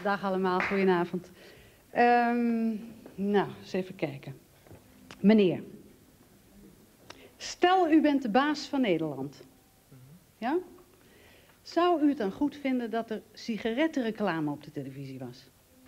Dag allemaal, goedenavond. Nou, eens even kijken. Meneer, stel u bent de baas van Nederland. Ja? Zou u het dan goed vinden dat er sigarettenreclame op de televisie was?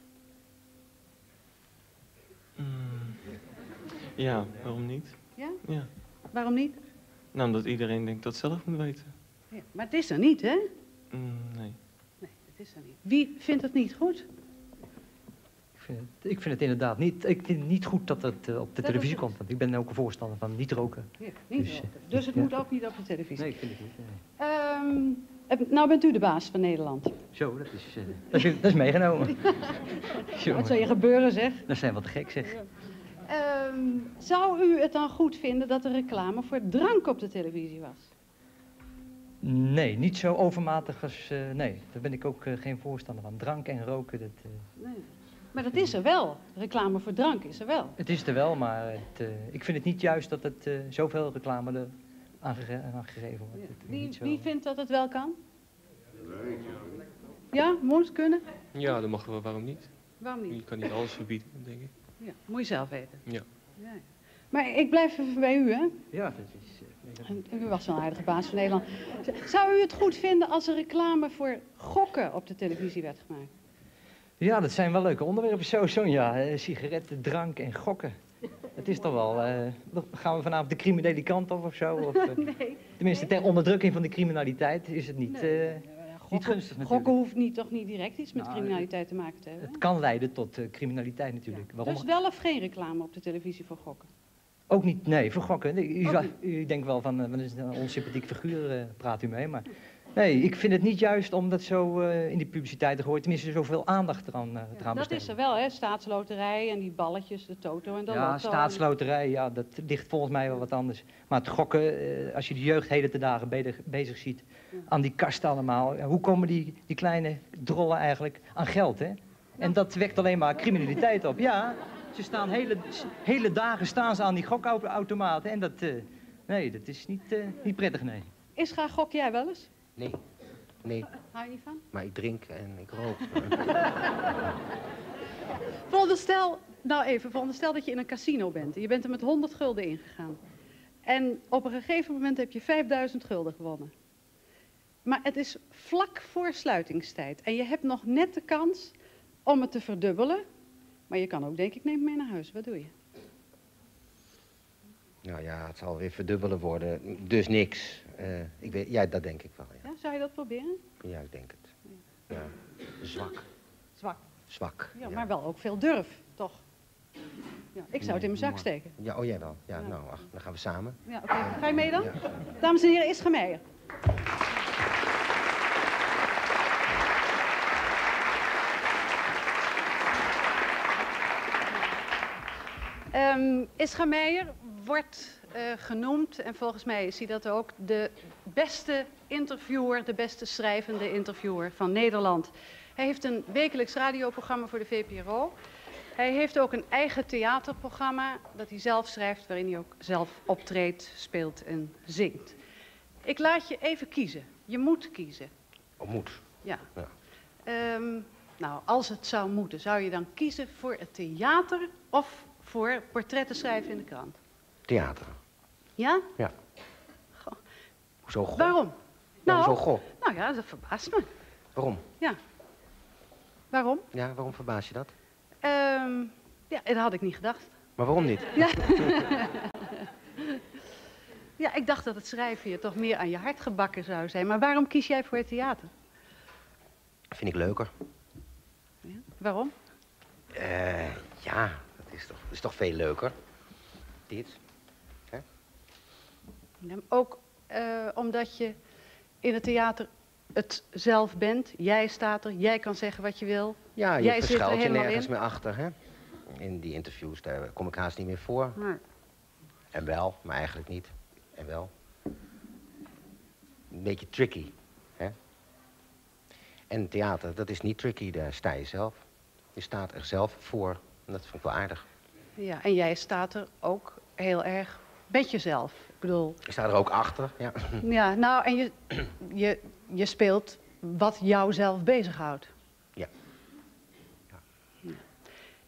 Ja, waarom niet? Ja? Ja. Waarom niet? Nou, omdat iedereen denkt dat het zelf moet weten. Ja, maar het is er niet, hè? Nee. Nee, het is er niet. Wie vindt het niet goed? Ik vind het inderdaad niet. Ik vind het niet goed dat het op de televisie komt. Want ik ben ook een voorstander van niet roken. Ja, niet roken. Dus het moet ook niet op de televisie. Nee, ik vind het niet. Nee. Nou bent u de baas van Nederland. Zo, dat is meegenomen. Wat zou je gebeuren, zeg? Dat zijn wat te gek, zeg. Zou u het dan goed vinden dat er reclame voor drank op de televisie was? Nee, niet zo overmatig als... nee, daar ben ik ook geen voorstander van. Drank en roken, dat... Nee. Maar dat is er wel. Reclame voor drank is er wel. Het is er wel, maar ik vind het niet juist dat het zoveel reclame er aangegeven wordt. Ja. Wie vindt dat het wel kan? Ja, moet kunnen? Ja, dat mag wel, waarom niet? Waarom niet? Je kan niet alles verbieden, denk ik. Ja, moet je zelf weten. Ja. Ja. Maar ik blijf even bij u, hè? Ja, dat is... U was wel een aardige baas van Nederland. Zou u het goed vinden als er reclame voor gokken op de televisie werd gemaakt? Ja, dat zijn wel leuke onderwerpen zo, Sonja. Sigaretten, drank en gokken. Het is toch wel... gaan we vanavond de criminele kant op of zo? Of, Nee. Tenminste, ter onderdrukking van de criminaliteit is het niet, niet gunstig natuurlijk. Gokken hoeft toch niet direct iets met criminaliteit te maken te hebben? Het kan leiden tot criminaliteit natuurlijk. Ja. Waarom? Dus wel of geen reclame op de televisie voor gokken? Ook niet, nee, voor gokken. U denkt wel van, wat is een onsympathiek figuur, praat u mee, maar... Nee, ik vind het niet juist om dat zo in die publiciteit te gooien. Tenminste, zoveel aandacht eraan besteden. Dat is er wel, hè? Staatsloterij en die balletjes, de toto en de lotto. Ja, staatsloterij, ja, dat ligt volgens mij wel wat anders. Maar het gokken, als je de jeugd heden te dagen bezig ziet, aan die kasten allemaal. Hoe komen die kleine drollen eigenlijk aan geld, hè? En dat wekt alleen maar criminaliteit op. Ja, ze staan hele dagen staan ze aan die gokautomaten. En dat, nee, dat is niet prettig, nee. Ischa, gok jij wel eens? Nee, Hou je niet van? maar ik drink en ik rook. Veronderstel dat je in een casino bent. Je bent er met 100 gulden ingegaan. En op een gegeven moment heb je 5000 gulden gewonnen. Maar het is vlak voor sluitingstijd. En je hebt nog net de kans om het te verdubbelen. Maar je kan ook, denk ik, neem het mee naar huis. Wat doe je? Nou ja, het zal weer verdubbelen worden. Dus niks. Ja, dat denk ik wel, ja. Ja, zou je dat proberen? Ja, ik denk het. Ja. Zwak. Zwak. Ja, Ja. maar wel ook veel durf, toch? Ja, ik zou het in mijn zak steken. Ja, oh jij wel. Ja, nou, ach, dan gaan we samen. Ja, oké. Ga je mee dan? Ja. Dames en heren, Ischa Meijer. Ischa Meijer wordt genoemd, en volgens mij is hij dat ook, de beste interviewer, de beste schrijvende interviewer van Nederland. Hij heeft een wekelijks radioprogramma voor de VPRO. Hij heeft ook een eigen theaterprogramma dat hij zelf schrijft, waarin hij ook zelf optreedt, speelt en zingt. Ik laat je even kiezen. Je moet kiezen. Oh, moet. Ja. Ja. Nou, als het zou moeten, zou je dan kiezen voor het theater of voor portretten schrijven in de krant? Theater. Ja? Ja. Goh. Hoezo goh? Waarom? Hoezo goh? Nou ja, dat verbaast me. Waarom? Ja. Waarom? Ja, waarom verbaas je dat? Ja, dat had ik niet gedacht. Maar waarom niet? Ja. Ja, ik dacht dat het schrijven je toch meer aan je hart gebakken zou zijn. Maar waarom kies jij voor het theater? Vind ik leuker. Ja. Waarom? Ja, dat is toch veel leuker. Dit. Hè? Ja, ook omdat je in het theater het zelf bent. Jij staat er, jij kan zeggen wat je wil. Ja, jij je zit er verschuilt je helemaal nergens in. meer achter, hè? In die interviews, daar kom ik haast niet meer voor. Nee. En wel, maar eigenlijk niet. En wel. Een beetje tricky, hè? En theater, dat is niet tricky, daar sta je zelf. Je staat er zelf voor. En dat vind ik wel aardig. Ja, en jij staat er ook heel erg met jezelf. Ik bedoel... Ik sta er ook achter, ja. Ja, nou, en je speelt wat jou zelf bezighoudt. Ja.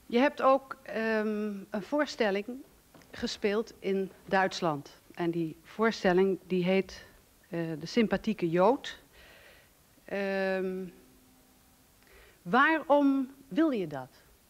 Je hebt ook een voorstelling gespeeld in Duitsland. En die voorstelling die heet De Sympathieke Jood. Waarom wil je dat?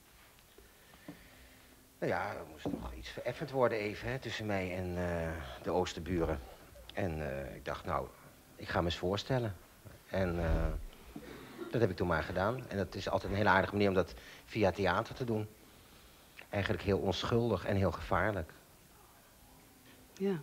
Nou ja, er moest nog iets vereffend worden even hè, tussen mij en de Oosterburen. En ik dacht, nou, ik ga me eens voorstellen. En dat heb ik toen maar gedaan. En dat is altijd een hele aardige manier om dat via theater te doen. Eigenlijk heel onschuldig en heel gevaarlijk. Ja.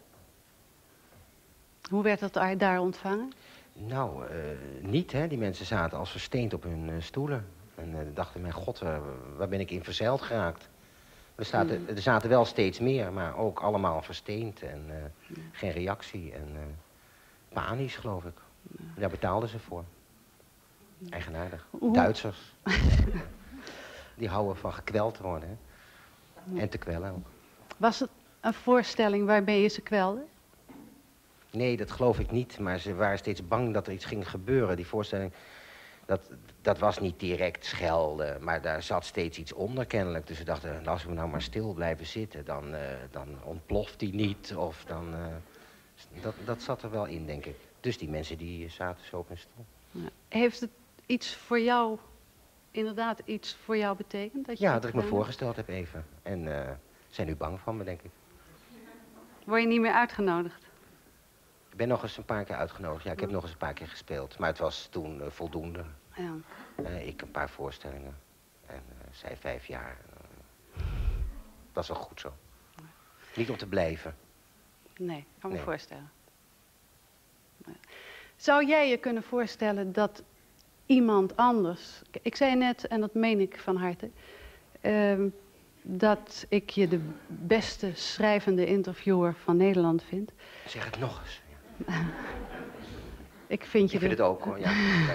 Hoe werd dat daar ontvangen? Nou, niet hè. Die mensen zaten als versteend op hun stoelen. En dachten, mijn god, waar ben ik in verzeild geraakt? Er zaten wel steeds meer, maar ook allemaal versteend. En geen reactie. En panisch, geloof ik. Daar betaalden ze voor. Eigenaardig. Duitsers. Die houden van gekweld te worden. Hè? En te kwellen ook. Was het een voorstelling waarmee je ze kwelde? Nee, dat geloof ik niet. Maar ze waren steeds bang dat er iets ging gebeuren. Die voorstelling, dat was niet direct schelden. Maar daar zat steeds iets onder kennelijk. Dus ze dachten, als we nou maar stil blijven zitten, dan ontploft hij niet. Of dan, dat zat er wel in, denk ik. Dus die mensen die zaten zo op hun stoel. Ja. Heeft het iets voor jou, inderdaad iets voor jou betekend? Dat je Ja, het dat ik me gedaan voorgesteld heb even. En zijn nu bang van me, denk ik. hebt? Word je niet meer uitgenodigd? Ik ben nog eens een paar keer uitgenodigd. Ja, ik heb nog eens een paar keer gespeeld. Maar het was toen voldoende. Ja. Ik een paar voorstellingen. En zij 5 jaar. Dat is wel goed zo. Niet om te blijven. Nee, kan me Nee. voorstellen. Nee. Zou jij je kunnen voorstellen dat iemand anders... Ik zei net, en dat meen ik van harte... dat ik je de beste schrijvende interviewer van Nederland vind. Zeg het nog eens. Ik vind je Ik vind het ook hoor. Ja.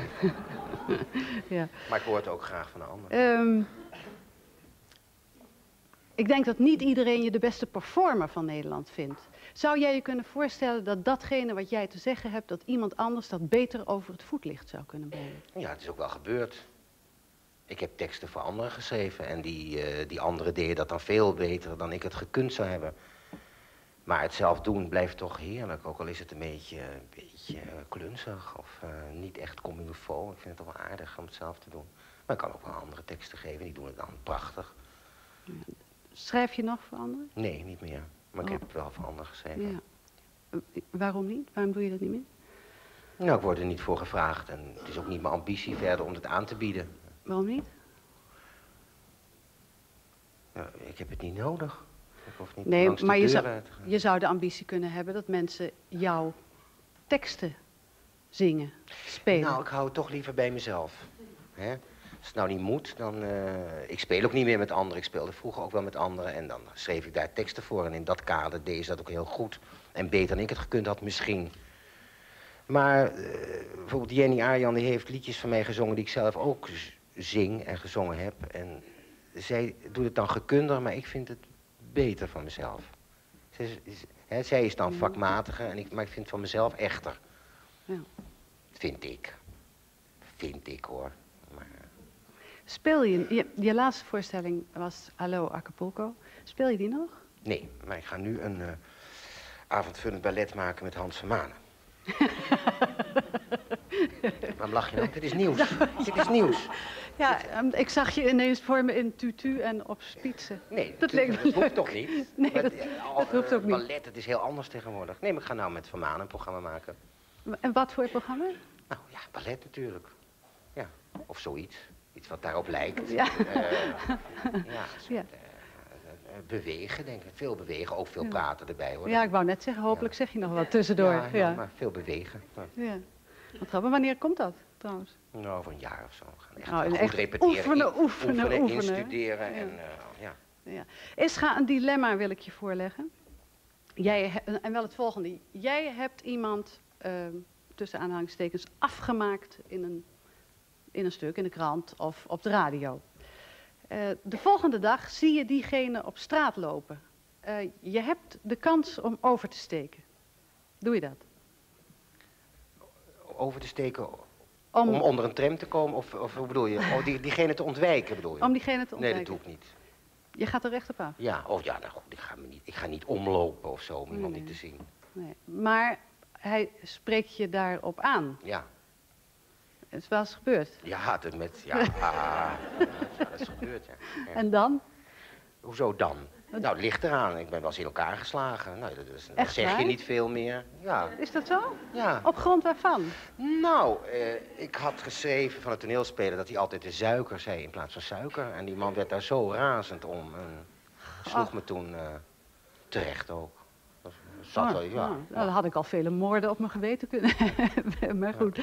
Ja. Maar ik hoor het ook graag van een ander. Ik denk dat niet iedereen je de beste performer van Nederland vindt. Zou jij je kunnen voorstellen dat datgene wat jij te zeggen hebt, dat iemand anders dat beter over het voetlicht zou kunnen brengen? Ja, het is ook wel gebeurd. Ik heb teksten voor anderen geschreven. En die anderen deden dat dan veel beter dan ik het gekund zou hebben. Maar het zelf doen blijft toch heerlijk. Ook al is het een beetje klunzig of niet echt comme il faut. Ik vind het toch wel aardig om het zelf te doen. Maar ik kan ook wel andere teksten geven. Die doen het dan prachtig. Schrijf je nog voor anderen? Nee, niet meer. Maar ik heb wel voor anderen geschreven. Ja. Waarom niet? Waarom doe je dat niet meer? Nou, ik word er niet voor gevraagd. En het is ook niet mijn ambitie verder om het aan te bieden. Waarom niet? Nou, ik heb het niet nodig. Ik hoef niet Nee, langs de maar deur uit te gaan. je zou de ambitie kunnen hebben dat mensen jouw teksten zingen, spelen. Nou, ik hou het toch liever bij mezelf. Hè? Als het nou niet moet, dan... ik speel ook niet meer met anderen. Ik speelde vroeger ook wel met anderen. En dan schreef ik daar teksten voor. En in dat kader deed ze dat ook heel goed. En beter dan ik het gekund had misschien. Maar bijvoorbeeld Jenny Arjan, die heeft liedjes van mij gezongen... die ik zelf ook zing en gezongen heb. En zij doet het dan gekundig, maar ik vind het beter van mezelf. Zij is dan vakmatiger, maar ik vind het van mezelf echter. Ja. Vind ik. Vind ik hoor. Maar, Speel je laatste voorstelling was Hallo Acapulco. Speel je die nog? nee, maar ik ga nu een avondvullend ballet maken met Hans van Manen. Waarom lach je nou? Dit is nieuws. Dit is nieuws. Ja, ik zag je ineens voor me in tutu en op spitsen. Nee, Dat leek me dat hoeft leuk. toch niet? Nee, Maar, dat hoeft ook niet. Ballet, het is heel anders tegenwoordig. Nee, maar ik ga nou met Van Manen een programma maken. En wat voor programma? Nou ja, ballet natuurlijk. Ja, of zoiets. Iets wat daarop lijkt. Ja. Ja. Bewegen, denk ik. Veel bewegen, ook veel praten erbij hoor. Ja, ik wou net zeggen, hopelijk zeg je nog wat tussendoor. Ja, Ja. maar veel bewegen. Ja. Ja. Wat grappig. Wanneer komt dat trouwens? Nou, over een jaar of zo. We gaan echt Nou, en goed echt repeteren. oefenen. Instuderen. Ja. En ja. Ja. Ischa, een dilemma wil ik je voorleggen. En wel het volgende. Jij hebt iemand, tussen aanhalingstekens, afgemaakt in een stuk, in de krant of op de radio. De volgende dag zie je diegene op straat lopen. Je hebt de kans om over te steken. Doe je dat? Over te steken Om, Om onder een tram te komen? Of hoe bedoel je? Oh, diegene te ontwijken bedoel je? om diegene te Nee, ontwijken. dat doe ik niet. Je gaat er recht op af. Ja, ja, nou goed, ik ga niet omlopen of zo om iemand Nee. niet te zien. Nee. Maar hij spreekt je daarop aan. Ja, Het is wel eens gebeurd. ja, dat is gebeurd, ja. Ja. En dan? Hoezo dan? Nou, het ligt eraan. Ik ben wel eens in elkaar geslagen. Nou, dat dan Echt zeg je waar? niet veel meer. Ja, Is dat zo? ja. Op grond waarvan? Nou, ik had geschreven van het toneelspeler dat hij altijd de suiker zei in plaats van suiker. En die man werd daar zo razend om. En sloeg me toen terecht ook. Dat zat wel, ja. Nou, dan had ik al vele moorden op mijn geweten kunnen hebben. Maar goed.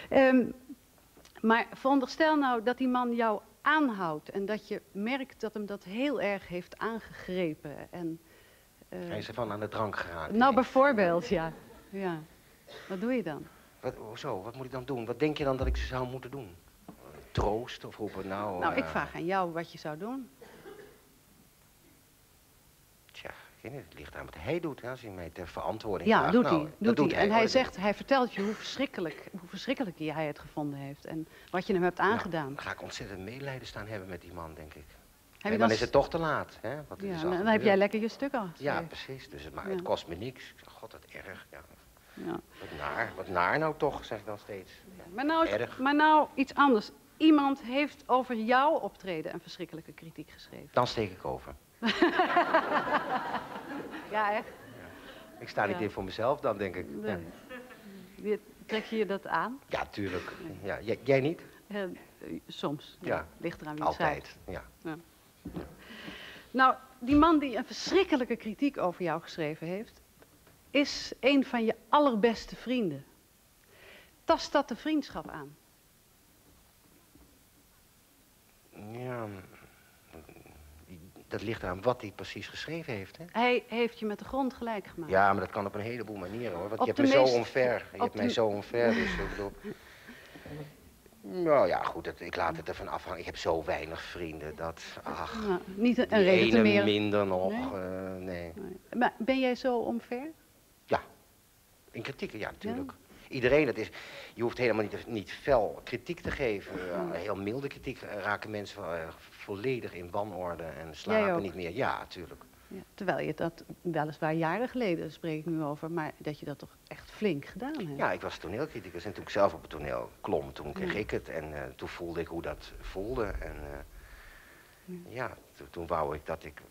Maar veronderstel nou dat die man jou aanhoudt en dat je merkt dat hem dat heel erg heeft aangegrepen. En, Hij is ervan aan de drank geraakt. nou, bijvoorbeeld, ja. Ja. Wat doe je dan? Hoezo? Wat moet ik dan doen? Wat denk je dan dat ik zou moeten doen? Troost of roepen nou... Nou, ik vraag aan jou wat je zou doen. Tja, ik weet niet, het ligt aan wat hij doet. Hè, als hij mij ter verantwoording Ja, vraagt. doet Nou, hij. dat Doet hij. En hij hoor. zegt, hij vertelt je hoe verschrikkelijk hij het gevonden heeft. En wat je hem hebt aangedaan. Nou, dan ga ik ontzettend medelijden staan hebben met die man, denk ik. Heb En je dan dan is het toch te laat. Hè? Want het Ja, is dan al heb jij gebeurd. lekker je stuk al Ja, geschreven. precies. Dus Ja. het kost me niks. Ik zeg, god, wat erg. Ja. Ja. Wat naar nou toch, zeg ik dan steeds. Erg. Maar nou iets anders. Iemand heeft over jouw optreden een verschrikkelijke kritiek geschreven. Dan steek ik over. Ja, echt? Ik sta niet Ja. in voor mezelf dan, denk ik. Ja, Trek je dat aan? ja tuurlijk. Ja, jij niet? Soms. Ja. Ligt eraan wie het schrijft. Altijd. Ja. Nou, die man die een verschrikkelijke kritiek over jou geschreven heeft, is een van je allerbeste vrienden. Tast dat de vriendschap aan? Ja, dat ligt eraan wat hij precies geschreven heeft. Hè? Hij heeft je met de grond gelijk gemaakt. Ja, maar dat kan op een heleboel manieren hoor. Want Op je hebt de me zo meest- omver. Je op hebt mij de- zo omver, dus ik bedoel... Nou ja, goed, ik laat het ervan afhangen. Ik heb zo weinig vrienden dat... Ach, Nou, niet een die reden te ene meer. minder nog. Nee? Nee. Maar ben jij zo omver? Ja, in kritieken, ja, natuurlijk. Iedereen, je hoeft helemaal niet fel kritiek te geven. Heel milde kritiek raken mensen volledig in wanorde en Jij slapen ook? niet meer. Ja, natuurlijk. Ja, terwijl je dat weliswaar jaren geleden, spreek ik nu over, maar dat je dat toch echt flink gedaan hebt. Ja, ik was toneelcriticus en toen ik zelf op het toneel klom, toen kreeg ik het. En toen voelde ik hoe dat voelde. En ja, toen wou ik dat ik,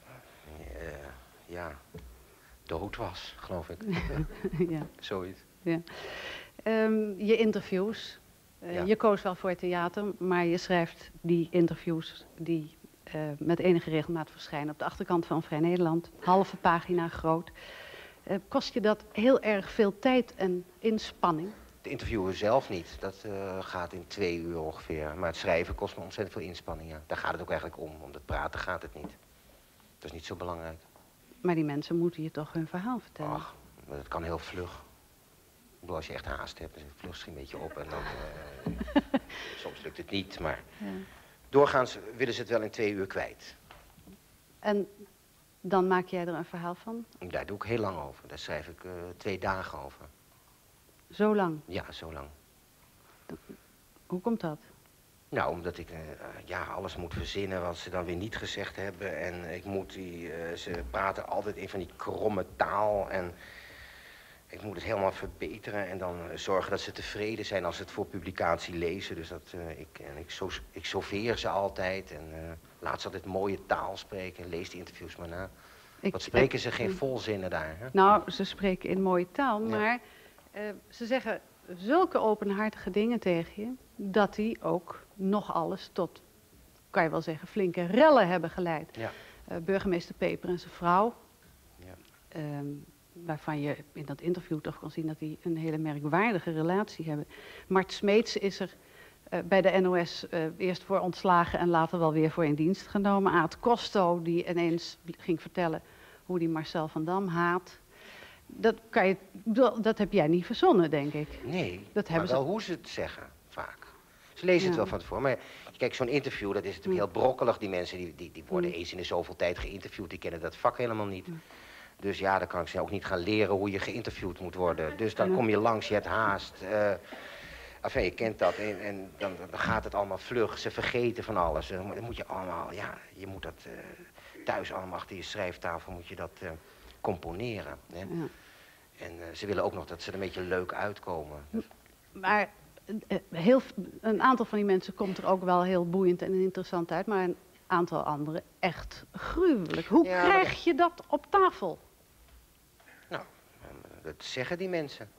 dood was, geloof ik. Ja. Zoiets. Ja. Je interviews. Ja. Je koos wel voor het theater, maar je schrijft die interviews die met enige regelmaat verschijnen op de achterkant van Vrij Nederland. Halve pagina groot. Kost je dat heel erg veel tijd en inspanning? De interviewen zelf niet, dat gaat in 2 uur ongeveer. Maar het schrijven kost me ontzettend veel inspanning, ja. Daar gaat het ook eigenlijk om. Om het praten gaat het niet. Dat is niet zo belangrijk. Maar die mensen moeten je toch hun verhaal vertellen? Ach, maar dat kan heel vlug. Ik bedoel, als je echt haast hebt, dan vlug je een beetje op en dan... soms lukt het niet, maar... Ja. Doorgaans willen ze het wel in 2 uur kwijt. En dan maak jij er een verhaal van? Daar doe ik heel lang over. Daar schrijf ik 2 dagen over. Zo lang. Ja, zo lang. Hoe komt dat? Nou, omdat ik alles moet verzinnen wat ze dan weer niet gezegd hebben. En ik moet ze praten altijd in van die kromme taal. En ik moet het helemaal verbeteren en dan zorgen dat ze tevreden zijn als ze het voor publicatie lezen. Dus dat, ik sauveer ze altijd en laat ze altijd mooie taal spreken en lees die interviews maar na. Wat spreken ze geen volzinnen daar, hè? Nou, ze spreken in mooie taal, Ja. maar ze zeggen zulke openhartige dingen tegen je, dat die ook nog alles tot, kan je wel zeggen, flinke rellen hebben geleid. Ja. Burgemeester Peper en zijn vrouw, Ja. waarvan je in dat interview toch kon zien dat die een hele merkwaardige relatie hebben. Mart Smeets is er bij de NOS eerst voor ontslagen en later wel weer voor in dienst genomen. Aad Costo, die ineens ging vertellen hoe die Marcel van Dam haat. Dat heb jij niet verzonnen, denk ik. Nee, Dat maar hebben wel hoe ze het zeggen, vaak. Ze lezen het Ja. wel van tevoren. Maar kijk, zo'n interview, dat is natuurlijk heel brokkelig. Die mensen die worden eens in de zoveel tijd geïnterviewd. Die kennen dat vak helemaal niet. Dus ja, dan kan ik ze ook niet gaan leren hoe je geïnterviewd moet worden. Dus dan kom je langs, je hebt haast. Enfin, je kent dat en dan gaat het allemaal vlug. Ze vergeten van alles. Dan moet je allemaal, ja, je moet dat thuis allemaal achter je schrijftafel moet je dat componeren. Hè? Ja. En ze willen ook nog dat ze er een beetje leuk uitkomen. Maar een aantal van die mensen komt er ook wel heel boeiend en interessant uit, maar een aantal anderen echt gruwelijk. Hoe Ja, krijg je dat op tafel? Nou, dat zeggen die mensen.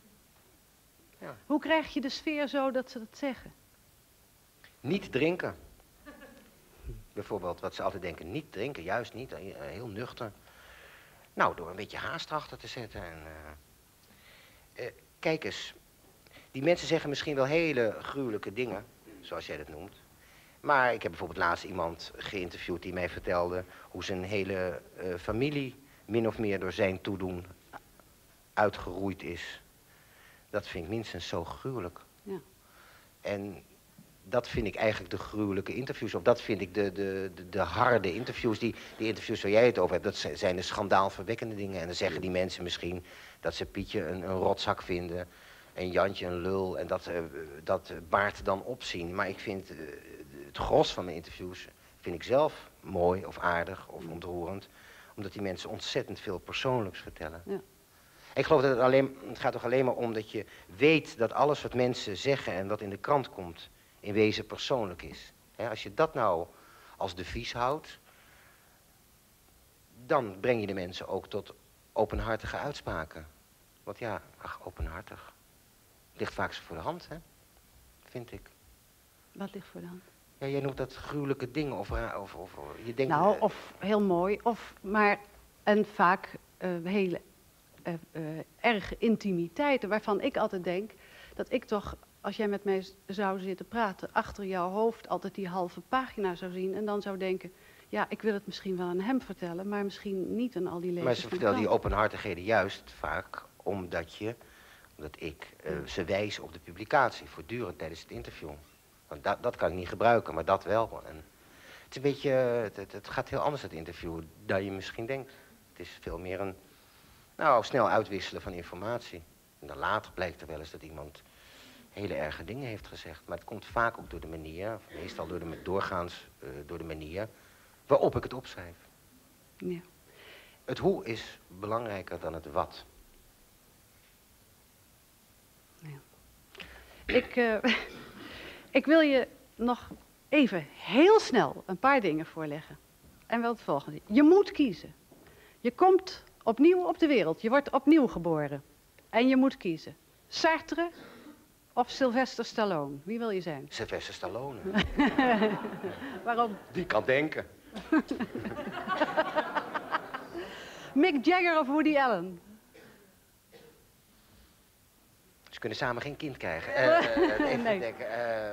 Hoe krijg je de sfeer zo dat ze dat zeggen? Niet drinken. Bijvoorbeeld, wat ze altijd denken, niet drinken, juist niet, heel nuchter. Nou, door een beetje haast achter te zetten. Kijk eens, die mensen zeggen misschien wel hele gruwelijke dingen, zoals jij dat noemt. Maar ik heb bijvoorbeeld laatst iemand geïnterviewd die mij vertelde hoe zijn hele familie min of meer door zijn toedoen uitgeroeid is. Dat vind ik minstens zo gruwelijk. Ja. En dat vind ik eigenlijk de gruwelijke interviews. Of dat vind ik de harde interviews. Die interviews waar jij het over hebt, dat zijn de schandaalverwekkende dingen. En dan zeggen die mensen misschien dat ze Pietje een rotzak vinden. En Jantje een lul. En dat baart dan opzien. Maar ik vind het gros van mijn interviews vind ik zelf mooi of aardig of ontroerend. Omdat die mensen ontzettend veel persoonlijks vertellen. Ja. Ik geloof dat het gaat toch alleen maar om dat je weet dat alles wat mensen zeggen en wat in de krant komt in wezen persoonlijk is. Als je dat nou als devies houdt, dan breng je de mensen ook tot openhartige uitspraken. Want ja, ach, openhartig. Ligt vaak zo voor de hand, hè? Vind ik. Wat ligt voor de hand? Ja, jij noemt dat gruwelijke dingen of je denkt... Nou, of heel mooi, en vaak hele erge intimiteiten, waarvan ik altijd denk dat ik toch, als jij met mij zou zitten praten, achter jouw hoofd altijd die halve pagina zou zien en dan zou denken, ja, ik wil het misschien wel aan hem vertellen, maar misschien niet aan al die lezers. Maar ze van de vertellen die krant. openhartigheden juist vaak omdat ik ze wijs op de publicatie, voortdurend tijdens het interview. Want dat kan ik niet gebruiken, maar dat wel. En het is een beetje, het gaat heel anders, het interview, dan je misschien denkt. Het is veel meer een, snel uitwisselen van informatie. En dan later blijkt er wel eens dat iemand hele erge dingen heeft gezegd. Maar het komt vaak ook door de manier, of meestal doorgaans door de manier waarop ik het opschrijf. Ja. Het hoe is belangrijker dan het wat. Ik wil je nog even heel snel een paar dingen voorleggen. En wel het volgende. Je moet kiezen. Je komt opnieuw op de wereld. Je wordt opnieuw geboren. En je moet kiezen. Sartre of Sylvester Stallone? Wie wil je zijn? Sylvester Stallone. Waarom? Die kan denken. Mick Jagger of Woody Allen? Ze kunnen samen geen kind krijgen. Even Nee. denken.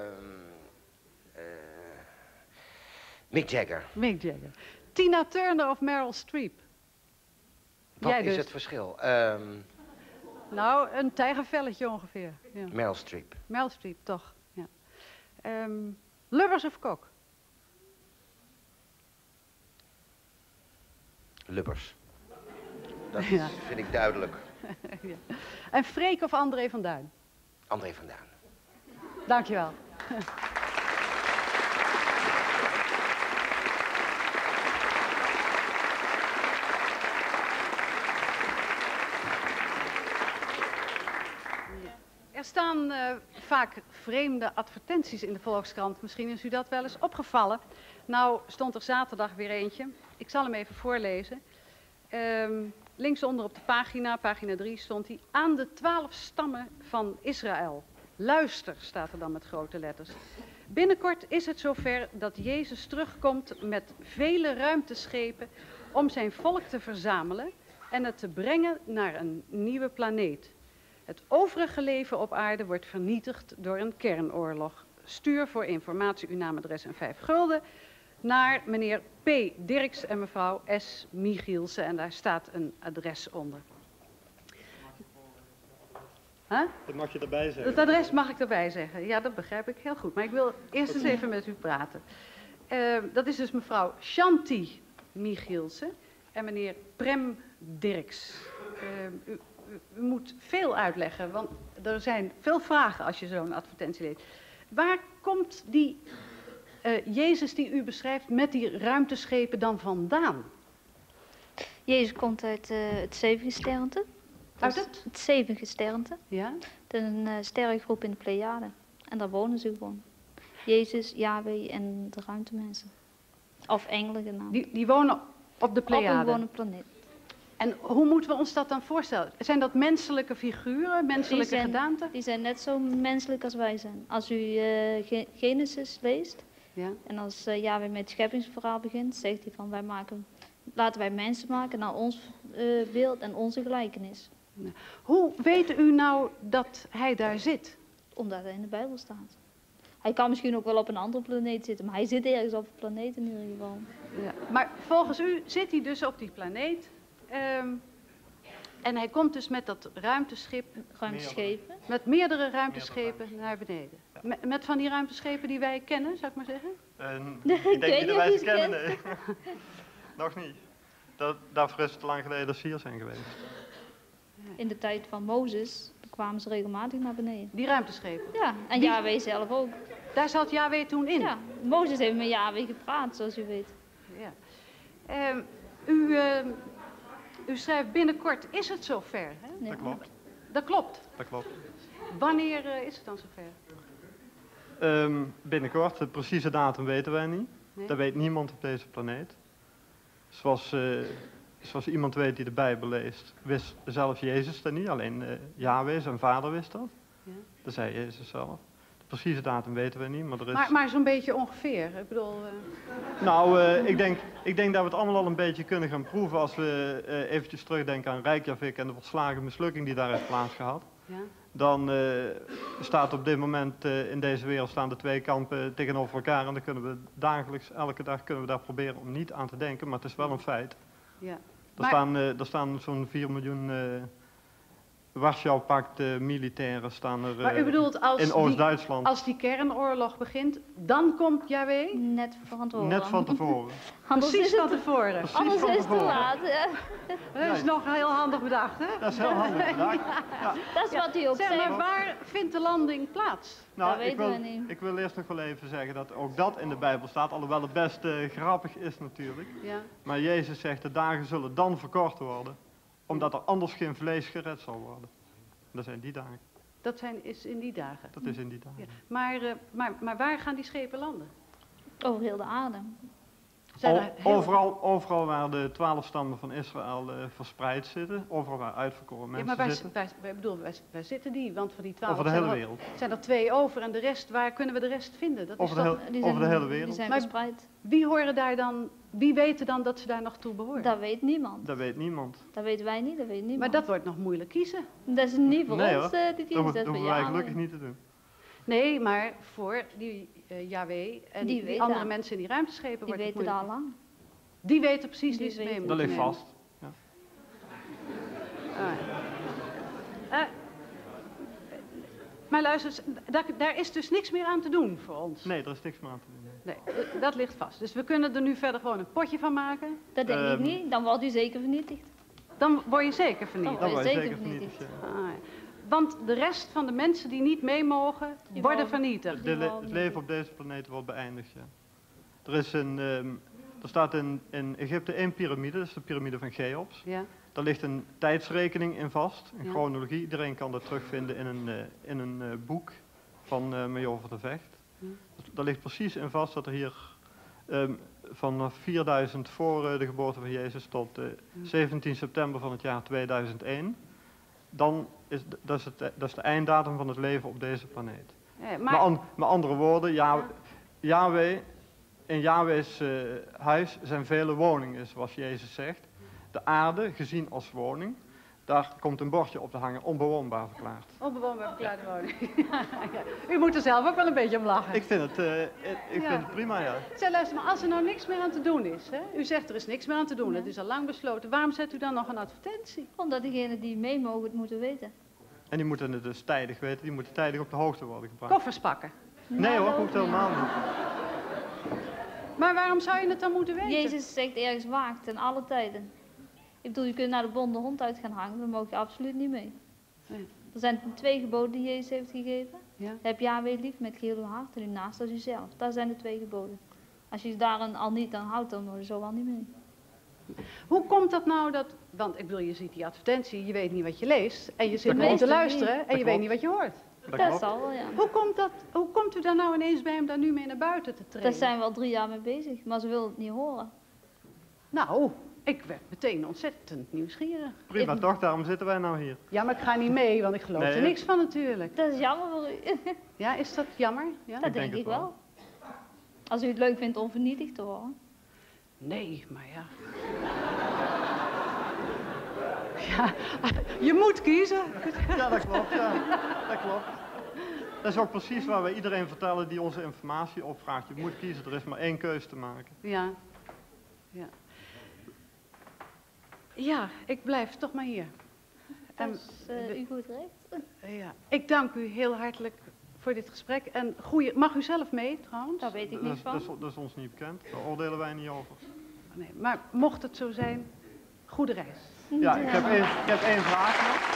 Mick Jagger. Mick Jagger. Tina Turner of Meryl Streep? Wat Jij is dus. het verschil? Nou, een tijgervelletje ongeveer. Ja. Meryl Streep. Meryl Streep, toch. Ja. Lubbers of Kok? Lubbers. Dat Ja. vind ik duidelijk. Ja. En Freek of André van Duin? André van Duin. Dankjewel. Er staan vaak vreemde advertenties in de Volkskrant. Misschien is u dat wel eens opgevallen. Nou stond er zaterdag weer eentje. Ik zal hem even voorlezen. Linksonder op de pagina 3, stond hij. Aan de 12 stammen van Israël. Luister, staat er dan met grote letters. Binnenkort is het zover dat Jezus terugkomt met vele ruimteschepen om zijn volk te verzamelen en het te brengen naar een nieuwe planeet. Het overige leven op aarde wordt vernietigd door een kernoorlog. Stuur voor informatie uw naamadres en 5 gulden naar meneer P. Dirks en mevrouw S. Michielsen. En daar staat een adres onder. Huh? Dat mag je erbij zeggen. Het adres mag ik erbij zeggen. Ja, dat begrijp ik heel goed. Maar ik wil eerst eens even met u praten. Dat is dus mevrouw Shanti Michielsen en meneer Prem Dirks. u moet veel uitleggen, want er zijn veel vragen als je zo'n advertentie leest. Waar komt die Jezus die u beschrijft met die ruimteschepen dan vandaan? Jezus komt uit het zevengesternte. Uit het? Het zevengesternte. Ja? Dat is een sterrengroep in de Pleiade. En daar wonen ze gewoon. Jezus, Yahweh en de ruimtemensen. Of engelen genaamd. Die wonen op de Op Pleiade. een gewone planeet. En hoe moeten we ons dat dan voorstellen? Zijn dat menselijke figuren, menselijke gedaanten? Die zijn net zo menselijk als wij zijn. Als u Genesis leest, Ja. en als Yahweh met het scheppingsverhaal begint, zegt hij van laten wij mensen maken naar ons beeld en onze gelijkenis. Hoe weet u nou dat hij daar zit? Omdat hij in de Bijbel staat. Hij kan misschien ook wel op een andere planeet zitten, maar hij zit ergens op een planeet in ieder geval. Ja. Maar volgens u zit hij dus op die planeet. En hij komt dus met dat ruimteschip, Ruimteschepen. met meerdere ruimteschepen naar beneden. Met van die ruimteschepen die wij kennen, zou ik maar zeggen? Ik denk niet dat wij niet ze of je kennen, nee. Nog niet. Daarvoor is het te lang geleden dat ze hier zijn geweest. In de tijd van Mozes kwamen ze regelmatig naar beneden. Die ruimteschepen. Ja, en Die- Yahweh zelf ook. Daar zat Yahweh toen in. Ja, Mozes heeft met Yahweh gepraat, zoals u weet. Ja. U schrijft binnenkort, is het zover? Hè? Ja. Dat klopt, Dat klopt. dat klopt. Wanneer is het dan zover? Binnenkort, de precieze datum weten wij niet. Nee? Dat weet niemand op deze planeet. Zoals iemand weet die de Bijbel leest, wist zelf Jezus dat niet. Alleen Yahweh, zijn vader, wist dat. Ja. Dat zei Jezus zelf. De precieze datum weten we niet, maar er is... Maar zo'n beetje ongeveer. Ik bedoel, Nou, ik denk dat we het allemaal al een beetje kunnen gaan proeven als we eventjes terugdenken aan Reykjavik en de volslagen mislukking die daar heeft plaatsgehad. ja. Dan staat op dit moment in deze wereld staan de twee kampen tegenover elkaar en dan kunnen we dagelijks, elke dag kunnen we daar proberen om niet aan te denken, maar het is wel een feit. Ja. Er staan zo'n 4 miljoen Warschau-pact militairen staan er Maar u bedoelt, in Oost-Duitsland. als die kernoorlog begint, dan komt Yahweh? Net van tevoren. Net van tevoren. Anders Precies is van het, tevoren. Precies anders van is het te tevoren. laat. Ja. Dat is nog heel handig bedacht, hè? Dat is heel handig gedaan. Ja. Dat is wat hij ook Zeg maar, zegt. waar vindt de landing plaats? Nou, Dat weten we niet. ik wil eerst nog wel even zeggen dat ook dat in de Bijbel staat, alhoewel het best grappig is natuurlijk. Ja. Maar Jezus zegt, de dagen zullen dan verkort worden, omdat er anders geen vlees gered zal worden. Dat zijn die dagen. Is in die dagen. Dat is in die dagen. Ja. Maar waar gaan die schepen landen? Over heel de aarde. Zijn er heel- Overal waar de 12 stammen van Israël verspreid zitten, overal waar uitverkoren Ja, mensen maar zitten, waar zitten die? Want van die 12 over de zijn, hele er, wereld. zijn er 2 over en de rest, waar kunnen we de rest vinden? Dat is Over de, toch, heel- over de hele Die wereld. zijn Maar- verspreid. wie horen daar dan, wie weten dan dat ze daar nog toe behoren? Dat weet niemand. Dat weet niemand. Dat weten wij niet, dat weet niemand. Maar dat wordt nog moeilijk kiezen. Dat is niet voor Nee, ons, hoor. die Dat dienst. Dat is voor hoeven wij Yahweh. gelukkig niet te doen. Nee, maar voor die Yahweh en Die die weten andere dat. mensen in die ruimteschepen Die wordt het weten dat al moeilijk. lang. Die weten precies Die wie ze mee weten. moeten Dat ligt nemen. vast. Ja. Maar luister, daar is dus niks meer aan te doen voor ons. Nee, er is niks meer aan te doen. Nee, dat ligt vast. Dus we kunnen er nu verder gewoon een potje van maken. Dat denk ik niet, dan wordt u zeker vernietigd. Dan word je zeker vernietigd. Dan Dat word je word je zeker zeker vernietigd. vernietigd. Ja. Ah, ja. Want de rest van de mensen die niet mee mogen, Die worden worden- vernietigd. Het leven op deze planeet wordt beëindigd, ja. Er staat in Egypte 1 piramide, dat is de piramide van Cheops. Ja, Daar ligt een tijdsrekening in vast, een Ja. chronologie. Iedereen kan dat terugvinden in een boek van Major van der Vecht. Ja. Daar ligt precies in vast dat er hier vanaf 4000 voor de geboorte van Jezus tot 17 september van het jaar 2001, dat is de einddatum van het leven op deze planeet. maar Met andere woorden, Yahweh, in Yahweh's huis zijn vele woningen, zoals Jezus zegt. De aarde, gezien als woning, daar komt een bordje op te hangen, onbewoonbaar verklaard. onbewoonbaar verklaarde woning. U moet er zelf ook wel een beetje om lachen. Ik vind het prima, ja. Zeg, luister, maar als er nou niks meer aan te doen is, hè? U zegt er is niks meer aan te doen, Ja. het is al lang besloten. Waarom zet u dan nog een advertentie? Omdat degenen die mee mogen het moeten weten. En die moeten het dus tijdig weten, die moeten tijdig op de hoogte worden gebracht. Koffers pakken. Nee hoor, Nou, hoeft helemaal niet. Maar waarom zou je het dan moeten weten? Jezus zegt ergens waakt ten alle tijden. Ik bedoel, je kunt naar de bonde hond uit gaan hangen, daar mag je absoluut niet mee. Nee. Er zijn 2 geboden die Jezus heeft gegeven. Ja. Heb Yahweh lief met heel uw hart en uw naast als uzelf. Dat zijn de 2 geboden. Als je daar al niet aan houdt, dan moet je zo wel niet mee. Hoe komt dat nou dat, want ik bedoel, je ziet die advertentie, je weet niet wat je leest en je zit Dat maar te klopt. luisteren en je klopt. weet niet wat je hoort. Dat Dat klopt. zal wel, ja. Hoe komt u daar nou ineens bij om daar nu mee naar buiten te treden? Daar zijn we al 3 jaar mee bezig, maar ze willen het niet horen. Nou, ik werd meteen ontzettend nieuwsgierig. Prima, toch? Daarom zitten wij nou hier. Ja, maar ik ga niet mee, want ik geloof Nee, er niks van natuurlijk. Dat is jammer voor u. Ja, is dat jammer? Ja? Dat denk denk het ik wel. wel. Als u het leuk vindt om vernietigd te worden. Nee, maar ja. Ja, je moet kiezen. Ja, dat klopt. Ja. Dat klopt. Dat is ook precies waar we iedereen vertellen die onze informatie opvraagt. Je moet kiezen, er is maar 1 keus te maken. Ja. Ja. Ja, ik blijf toch maar hier. Dat En, is u goed recht. ja. Ik dank u heel hartelijk voor dit gesprek. En mag u zelf mee trouwens? Daar weet ik Dat niks is, van. dat is ons niet bekend, daar oordelen wij niet over. Nee, maar mocht het zo zijn, goede reis. Ja, ik heb één vraag nog.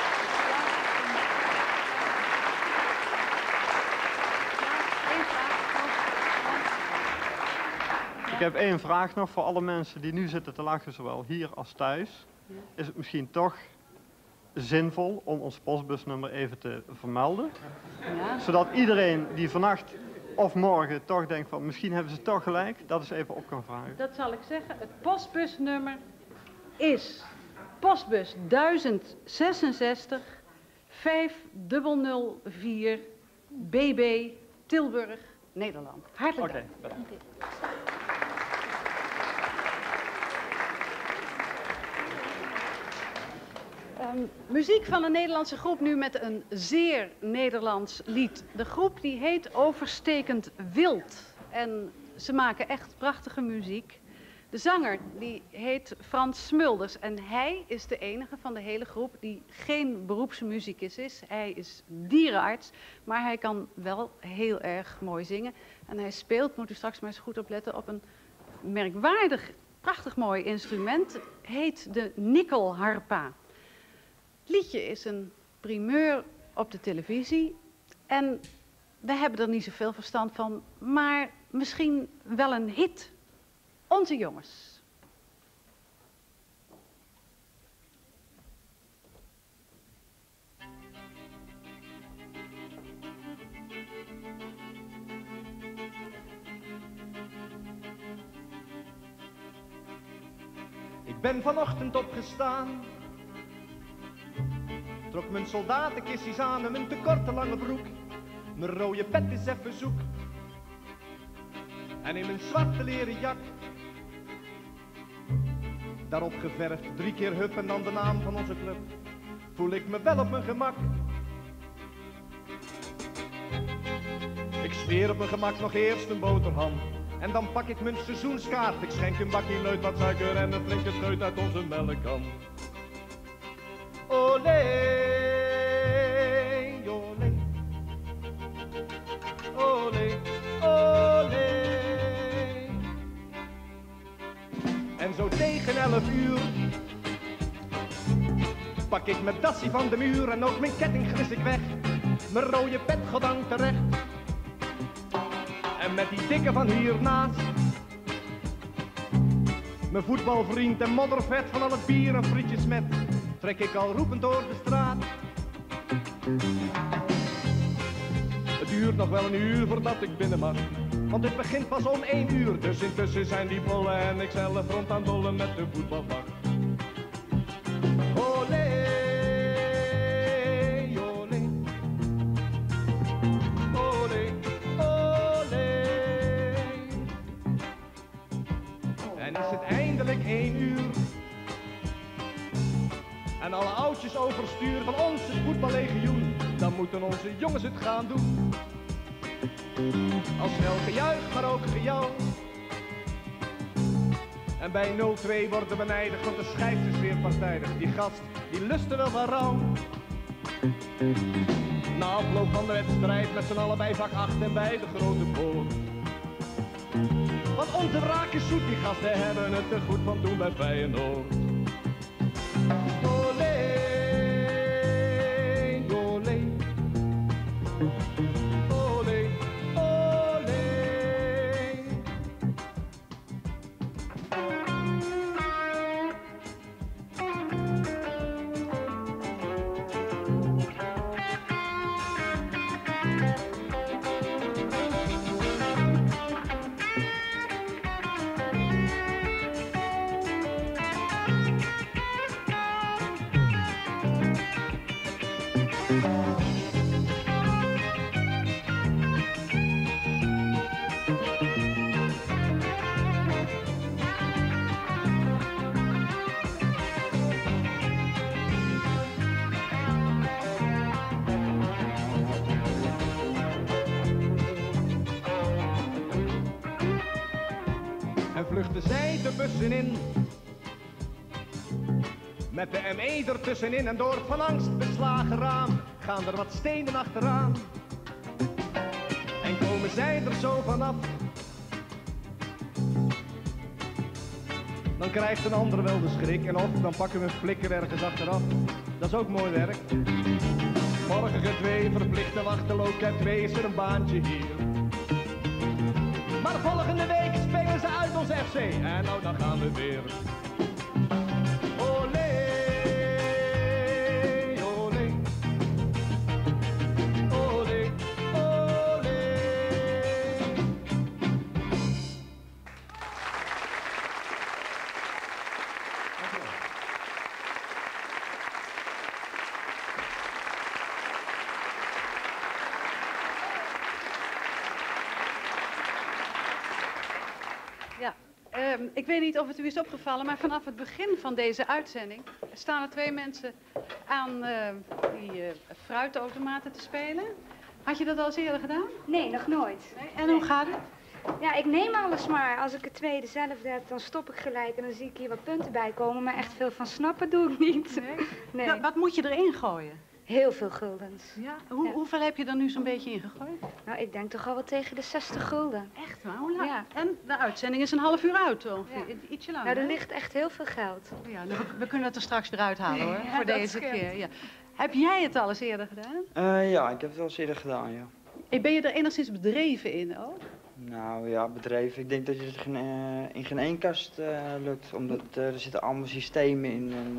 Ik heb 1 vraag nog voor alle mensen die nu zitten te lachen, zowel hier als thuis. Is het misschien toch zinvol om ons postbusnummer even te vermelden? Ja. Zodat iedereen die vannacht of morgen toch denkt van misschien hebben ze toch gelijk, dat eens even op kan vragen. Dat zal ik zeggen. Het postbusnummer is postbus 1066 5004 BB Tilburg, Nederland. Hartelijk Oké, dank. bedankt. Muziek van een Nederlandse groep nu met een zeer Nederlands lied. De groep die heet Overstekend Wild. En ze maken echt prachtige muziek. De zanger die heet Frans Smulders. En hij is de enige van de hele groep die geen beroepsmuzikus is. Hij is dierenarts, maar hij kan wel heel erg mooi zingen. En hij speelt, moet u straks maar eens goed opletten, op een merkwaardig, prachtig mooi instrument. Heet de nikkelharpa. Het liedje is een primeur op de televisie en we hebben er niet zoveel verstand van, maar misschien wel een hit. Onze jongens. Ik ben vanochtend opgestaan, trok mijn soldatenkistjes aan en mijn te korte lange broek. Mijn rode pet is even zoek en in mijn zwarte leren jak, daarop geverfd 3 keer hup en dan de naam van onze club, voel ik me wel op mijn gemak. Ik smeer op mijn gemak nog eerst een boterham en dan pak ik mijn seizoenskaart. Ik schenk een bakje leut wat suiker en een flinke scheut uit onze melkkan. Olé, olé, olé, olé. En zo tegen 11 uur pak ik mijn dassie van de muur en ook mijn ketting glis ik weg. Mijn rode pet goddank terecht. En met die dikke van hiernaast, mijn voetbalvriend en moddervet van al het bier en frietjes met, trek ik al roepend door de straat. Het duurt nog wel een uur voordat ik binnen mag, want het begint pas om 1 uur. Dus intussen zijn die bollen en ik zelf rond aan dollen met de voetbalvlag. Olé, olé, olé, olé. En is het eindelijk 1 uur en alle oudjes overstuur van ons het voetballegioen, dan moeten onze jongens het gaan doen. Al snel gejuich, maar ook gejouw. En bij 0-2 worden we nijdig, want de scheids is weer partijdig. Die gast, die lustte wel van rouw. Na afloop van de wedstrijd met z'n allen bij vak 8 en bij de grote poort. Want onze wraak is zoet, die gasten hebben het te goed van doen bij Feyenoord. en vluchten zij de bussen in. Met de ME ertussenin en door het van angst beslagen raam gaan er wat stenen achteraan. En komen zij er zo vanaf, dan krijgt een ander wel de schrik en of dan pakken we een flikker ergens achteraf. Dat is ook mooi werk. Morgen G2 verplichte wachten, loket 2 is er een baantje hier. Maar volgende week spelen ze uit ons FC en nou dan gaan we weer. Olé, olé, olé, olé. Ja, ik weet niet of het u is opgevallen, maar vanaf het begin van deze uitzending staan er 2 mensen aan die fruitautomaten te spelen. Had je dat al eens eerder gedaan? Nee, nog nooit. Nee? En hoe gaat het? Ja, ik neem alles maar. Als ik het tweede dezelfde heb, dan stop ik gelijk en dan zie ik hier wat punten bij komen. Maar echt veel van snappen doe ik niet. Nee. Wat moet je erin gooien? Heel veel guldens. Ja? Ja. Hoeveel heb je er nu zo'n beetje in gegooid? Nou, ik denk toch al wel tegen de 60 gulden. Echt waar? Hoe lang? Ja. En de uitzending is een half uur uit ongeveer. Ietsje langer. Nou, er hè? ligt echt heel veel geld. Ja, nou, we kunnen het er straks weer uithalen hoor, Ja, voor dat deze scheelt. keer. Ja. Heb jij het al eens eerder gedaan? Ja, ik heb het wel eens eerder gedaan, ja. Ben je er enigszins bedreven in ook? Nou ja, bedreven. Ik denk dat je het in geen één kast lukt, omdat er zitten allemaal systemen in. En,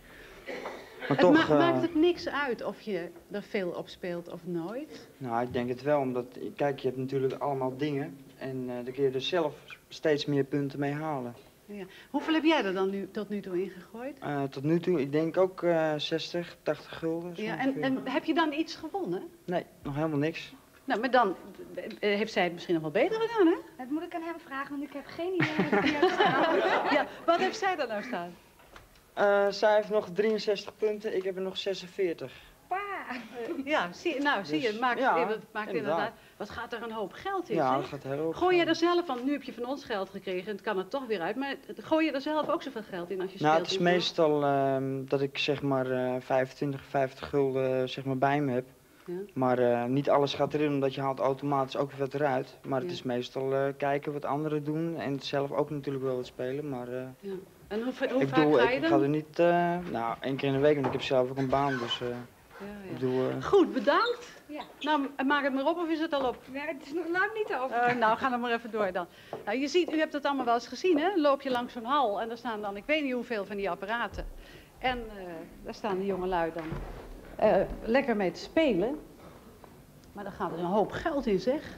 maar toch... Maakt het niks uit of je er veel op speelt of nooit? Nou, ik denk het wel, omdat, kijk, je hebt natuurlijk allemaal dingen en dan kun je er zelf steeds meer punten mee halen. Ja. Hoeveel heb jij er dan tot nu toe ingegooid? Tot nu toe, ik denk ook 60, 80 gulden. zo Ja, ongeveer. en heb je dan iets gewonnen? Nee, nog helemaal niks. Nou, maar dan heeft zij het misschien nog wel beter gedaan, hè? Dat moet ik aan hem vragen, want ik heb geen idee wat hij heeft staan. Ja, wat heeft zij er nou staan? Zij heeft nog 63 punten, ik heb er nog 46. Pa! Ja, zie je, het maakt, ja, het maakt inderdaad. Wat gaat er een hoop geld in, Ja, zeg? dat gaat heel hoog. Gooi je er zelf, want nu heb je van ons geld gekregen en het kan er toch weer uit, maar gooi je er zelf ook zoveel geld in als je Nou, speelt? het is meestal dat ik zeg maar 25, 50 gulden zeg maar bij me heb. Ja. Maar niet alles gaat erin, omdat je haalt automatisch ook weer wat eruit. Maar het Ja. is meestal kijken wat anderen doen en zelf ook natuurlijk wel wat spelen. Maar Ja. En hoe ik vaak ga je ik dan? ga er niet, nou 1 keer in de week, want ik heb zelf ook een baan. Dus Ja, ik ja. doe... Goed, bedankt. Ja. Nou, maak het maar op of is het al op? Nee, het is nog lang niet over. Nou, ga dan maar even door dan. Nou, je ziet, u hebt het allemaal wel eens gezien, hè? Loop je langs zo'n hal en daar staan dan, ik weet niet hoeveel van die apparaten. En daar staan de jongelui dan lekker mee te spelen. Maar dan gaat er een hoop geld in, zeg.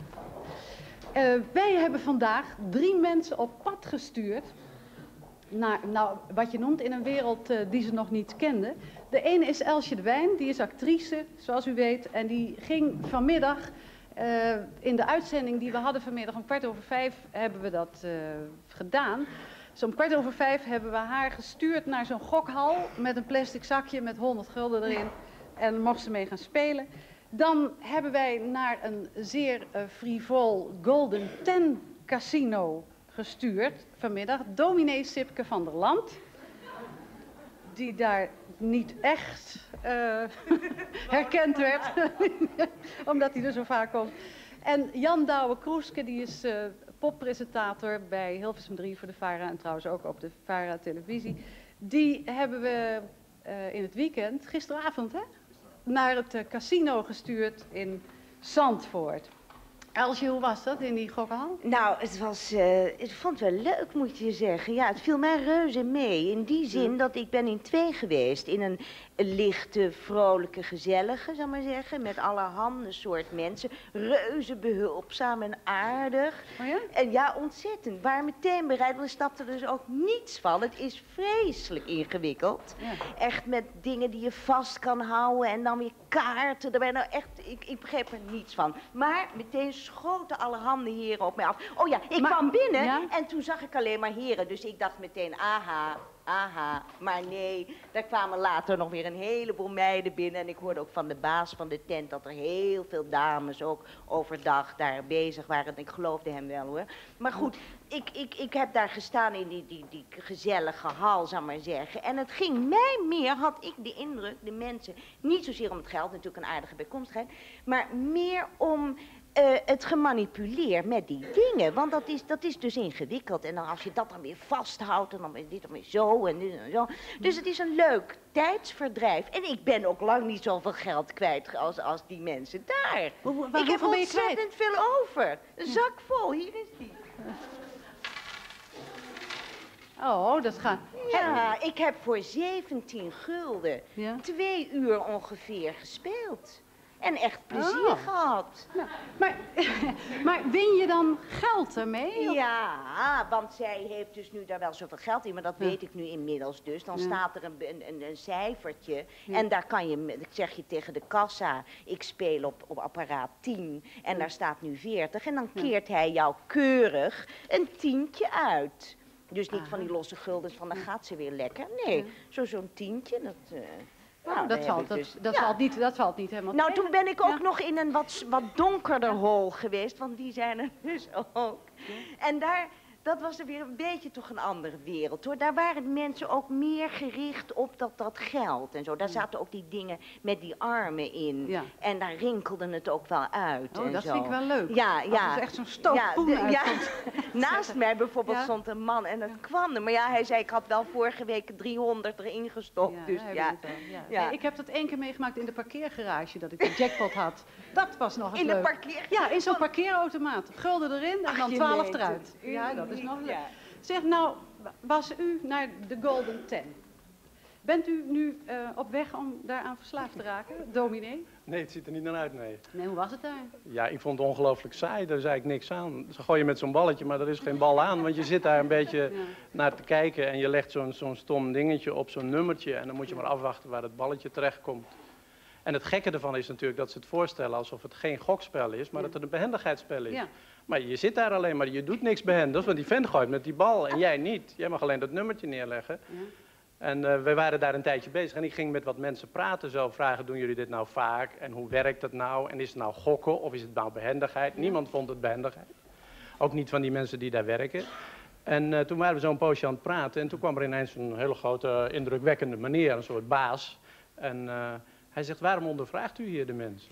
Wij hebben vandaag 3 mensen op pad gestuurd. Naar, nou, wat je noemt in een wereld die ze nog niet kenden. De ene is Elsje de Wijn, die is actrice, zoals u weet. En die ging vanmiddag, in de uitzending die we hadden vanmiddag, om 5:15 hebben we dat gedaan. Dus om 5:15 hebben we haar gestuurd naar zo'n gokhal met een plastic zakje met 100 gulden erin. En dan mocht ze mee gaan spelen. Dan hebben wij naar een zeer frivol Golden Ten casino gestuurd vanmiddag. Dominee Sipke van der Land. Die daar niet echt herkend werd. Omdat hij er zo vaak komt. En Jan Douwe-Kroeske, die is poppresentator bij Hilversum 3 voor de VARA. En trouwens ook op de VARA televisie. Die hebben we in het weekend, gisteravond hè, naar het casino gestuurd in Zandvoort. Elsje, hoe was dat in die gokhal? Nou, ik vond het wel leuk, moet je zeggen. Ja, het viel mij reuze mee. In die zin dat ik ben in 2 geweest. In een lichte, vrolijke, gezellige, zal ik maar zeggen. Met allerhande soort mensen. Reuze behulpzaam en aardig. Oh ja? En ja, ontzettend. Waar meteen bereid, want ik snapte er dus ook niets van. Het is vreselijk ingewikkeld. Ja. Echt met dingen die je vast kan houden en dan weer kaarten erbij. Nou echt, ik begreep er niets van. Maar meteen schoten allerhande heren op mij af. Oh ja, ik kwam binnen en toen zag ik alleen maar heren. Dus ik dacht meteen, aha. Maar nee, daar kwamen later nog weer een heleboel meiden binnen. En ik hoorde ook van de baas van de tent dat er heel veel dames ook overdag daar bezig waren. En ik geloofde hem wel hoor. Maar goed, ik heb daar gestaan in die gezellige hal, zal maar zeggen. En het ging mij meer, had ik de indruk, de mensen, niet zozeer om het geld, natuurlijk een aardige bijkomstigheid, maar meer om het gemanipuleerd met die dingen. Want dat is dus ingewikkeld. En dan als je dat dan weer vasthoudt en dan weer dit en weer zo en dit en zo. Dus het is een leuk tijdsverdrijf. En ik ben ook lang niet zoveel geld kwijt als die mensen daar. Ik heb ontzettend veel over. Een zak vol, hier is die. Oh, dat gaat. Ja, ik heb voor 17 gulden 2 uur ongeveer gespeeld. En echt plezier gehad. Nou, maar win je dan geld ermee? Ja, want zij heeft dus nu daar wel zoveel geld in, maar dat weet ik nu inmiddels dus. Dan staat er een cijfertje en daar kan je, zeg je tegen de kassa, ik speel op apparaat 10 en daar staat nu 40 en dan keert hij jou keurig een tientje uit. Dus niet van die losse guldens van dan gaat ze weer lekker. Nee, zo'n tientje, dat... Nou, dat valt niet helemaal. Nou, toen ben ik ook nog in een wat donkerder hol geweest, want die zijn er dus ook. En dat was er weer een beetje toch een andere wereld, hoor. Daar waren mensen ook meer gericht op dat geld en zo. Daar zaten ook die dingen met die armen in. Ja. En daar rinkelde het ook wel uit. Oh, en dat zo. vind ik wel leuk. Ja. Dat is echt zo'n stoofpoen uit. Naast mij bijvoorbeeld stond een man en dat kwam er. Maar ja, hij zei, ik had wel vorige week 300 erin gestopt. Dus Nee, ik heb dat 1 keer meegemaakt in de parkeergarage, dat ik de jackpot had. Dat was nog eens leuk. In de parkeer? Ja, in zo'n parkeerautomaat. Gulden erin en dan 12 eruit. Ja, dat is nog leuk. Zeg, nou, was u naar de Golden 10? Bent u nu op weg om daaraan verslaafd te raken, dominee? Nee, het ziet er niet naar uit, nee. Nee, hoe was het daar? Ja, ik vond het ongelooflijk saai, daar zei ik niks aan. Ze gooien met zo'n balletje, maar er is geen bal aan, want je zit daar een beetje naar te kijken en je legt zo'n stom dingetje op zo'n nummertje en dan moet je maar afwachten waar het balletje terechtkomt. En het gekke ervan is natuurlijk dat ze het voorstellen alsof het geen gokspel is, maar dat het een behendigheidsspel is. Ja. Maar je zit daar alleen maar, je doet niks behendigs, want die vent gooit met die bal en jij niet. Jij mag alleen dat nummertje neerleggen. Ja. En wij waren daar een tijdje bezig en ik ging met wat mensen praten, zo vragen, doen jullie dit nou vaak? En hoe werkt dat nou? En is het nou gokken of is het nou behendigheid? Niemand vond het behendigheid. Ook niet van die mensen die daar werken. En toen waren we zo'n poosje aan het praten en toen kwam er ineens een hele grote, indrukwekkende meneer, een soort baas. En hij zegt, waarom ondervraagt u hier de mensen?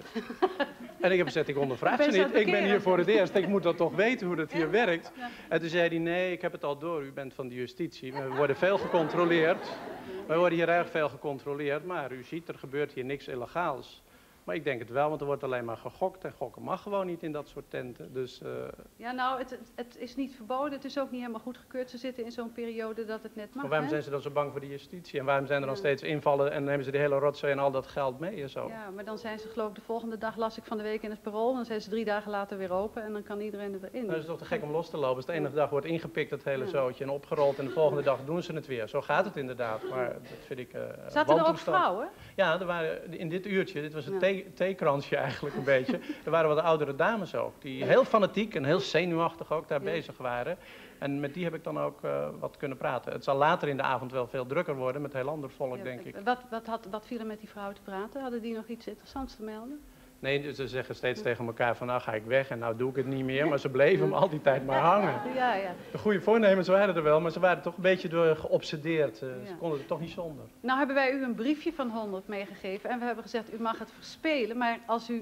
En ik heb gezegd, ik ondervraag ze niet. Ik ben hier voor het eerst, ik moet dat toch weten hoe dat hier werkt. En toen zei hij, nee, ik heb het al door, u bent van de justitie. We worden veel gecontroleerd. We worden hier erg veel gecontroleerd, maar u ziet, er gebeurt hier niks illegaals. Maar ik denk het wel, want er wordt alleen maar gegokt en gokken mag gewoon niet in dat soort tenten. Dus, ja, nou, het is niet verboden, het is ook niet helemaal goedgekeurd. Ze zitten in zo'n periode dat het net mag. Maar waarom zijn ze dan zo bang voor de justitie? En waarom zijn er dan steeds invallen en nemen ze de hele rotzooi en al dat geld mee en zo? Ja, maar dan zijn ze geloof ik de volgende dag, las ik van de week in het Parool, dan zijn ze 3 dagen later weer open en dan kan iedereen erin. Nou, dat is toch te gek om los te lopen. Dus de ene dag wordt ingepikt dat hele zootje en opgerold en de volgende dag doen ze het weer. Zo gaat het inderdaad, maar dat vind ik Zaten er ook vrouwen? Ja, er waren in dit uurtje, dit was een theekransje eigenlijk een beetje. Er waren wat oudere dames ook, die heel fanatiek en heel zenuwachtig ook daar bezig waren. En met die heb ik dan ook wat kunnen praten. Het zal later in de avond wel veel drukker worden met heel ander volk, denk ik. Wat viel er met die vrouwen te praten? Hadden die nog iets interessants te melden? Nee, ze zeggen steeds tegen elkaar van nou ga ik weg en nou doe ik het niet meer. Maar ze bleven hem al die tijd maar hangen. Ja, ja. De goede voornemens waren er wel, maar ze waren toch een beetje door geobsedeerd. Ze konden er toch niet zonder. Nou hebben wij u een briefje van 100 meegegeven en we hebben gezegd u mag het verspelen. Maar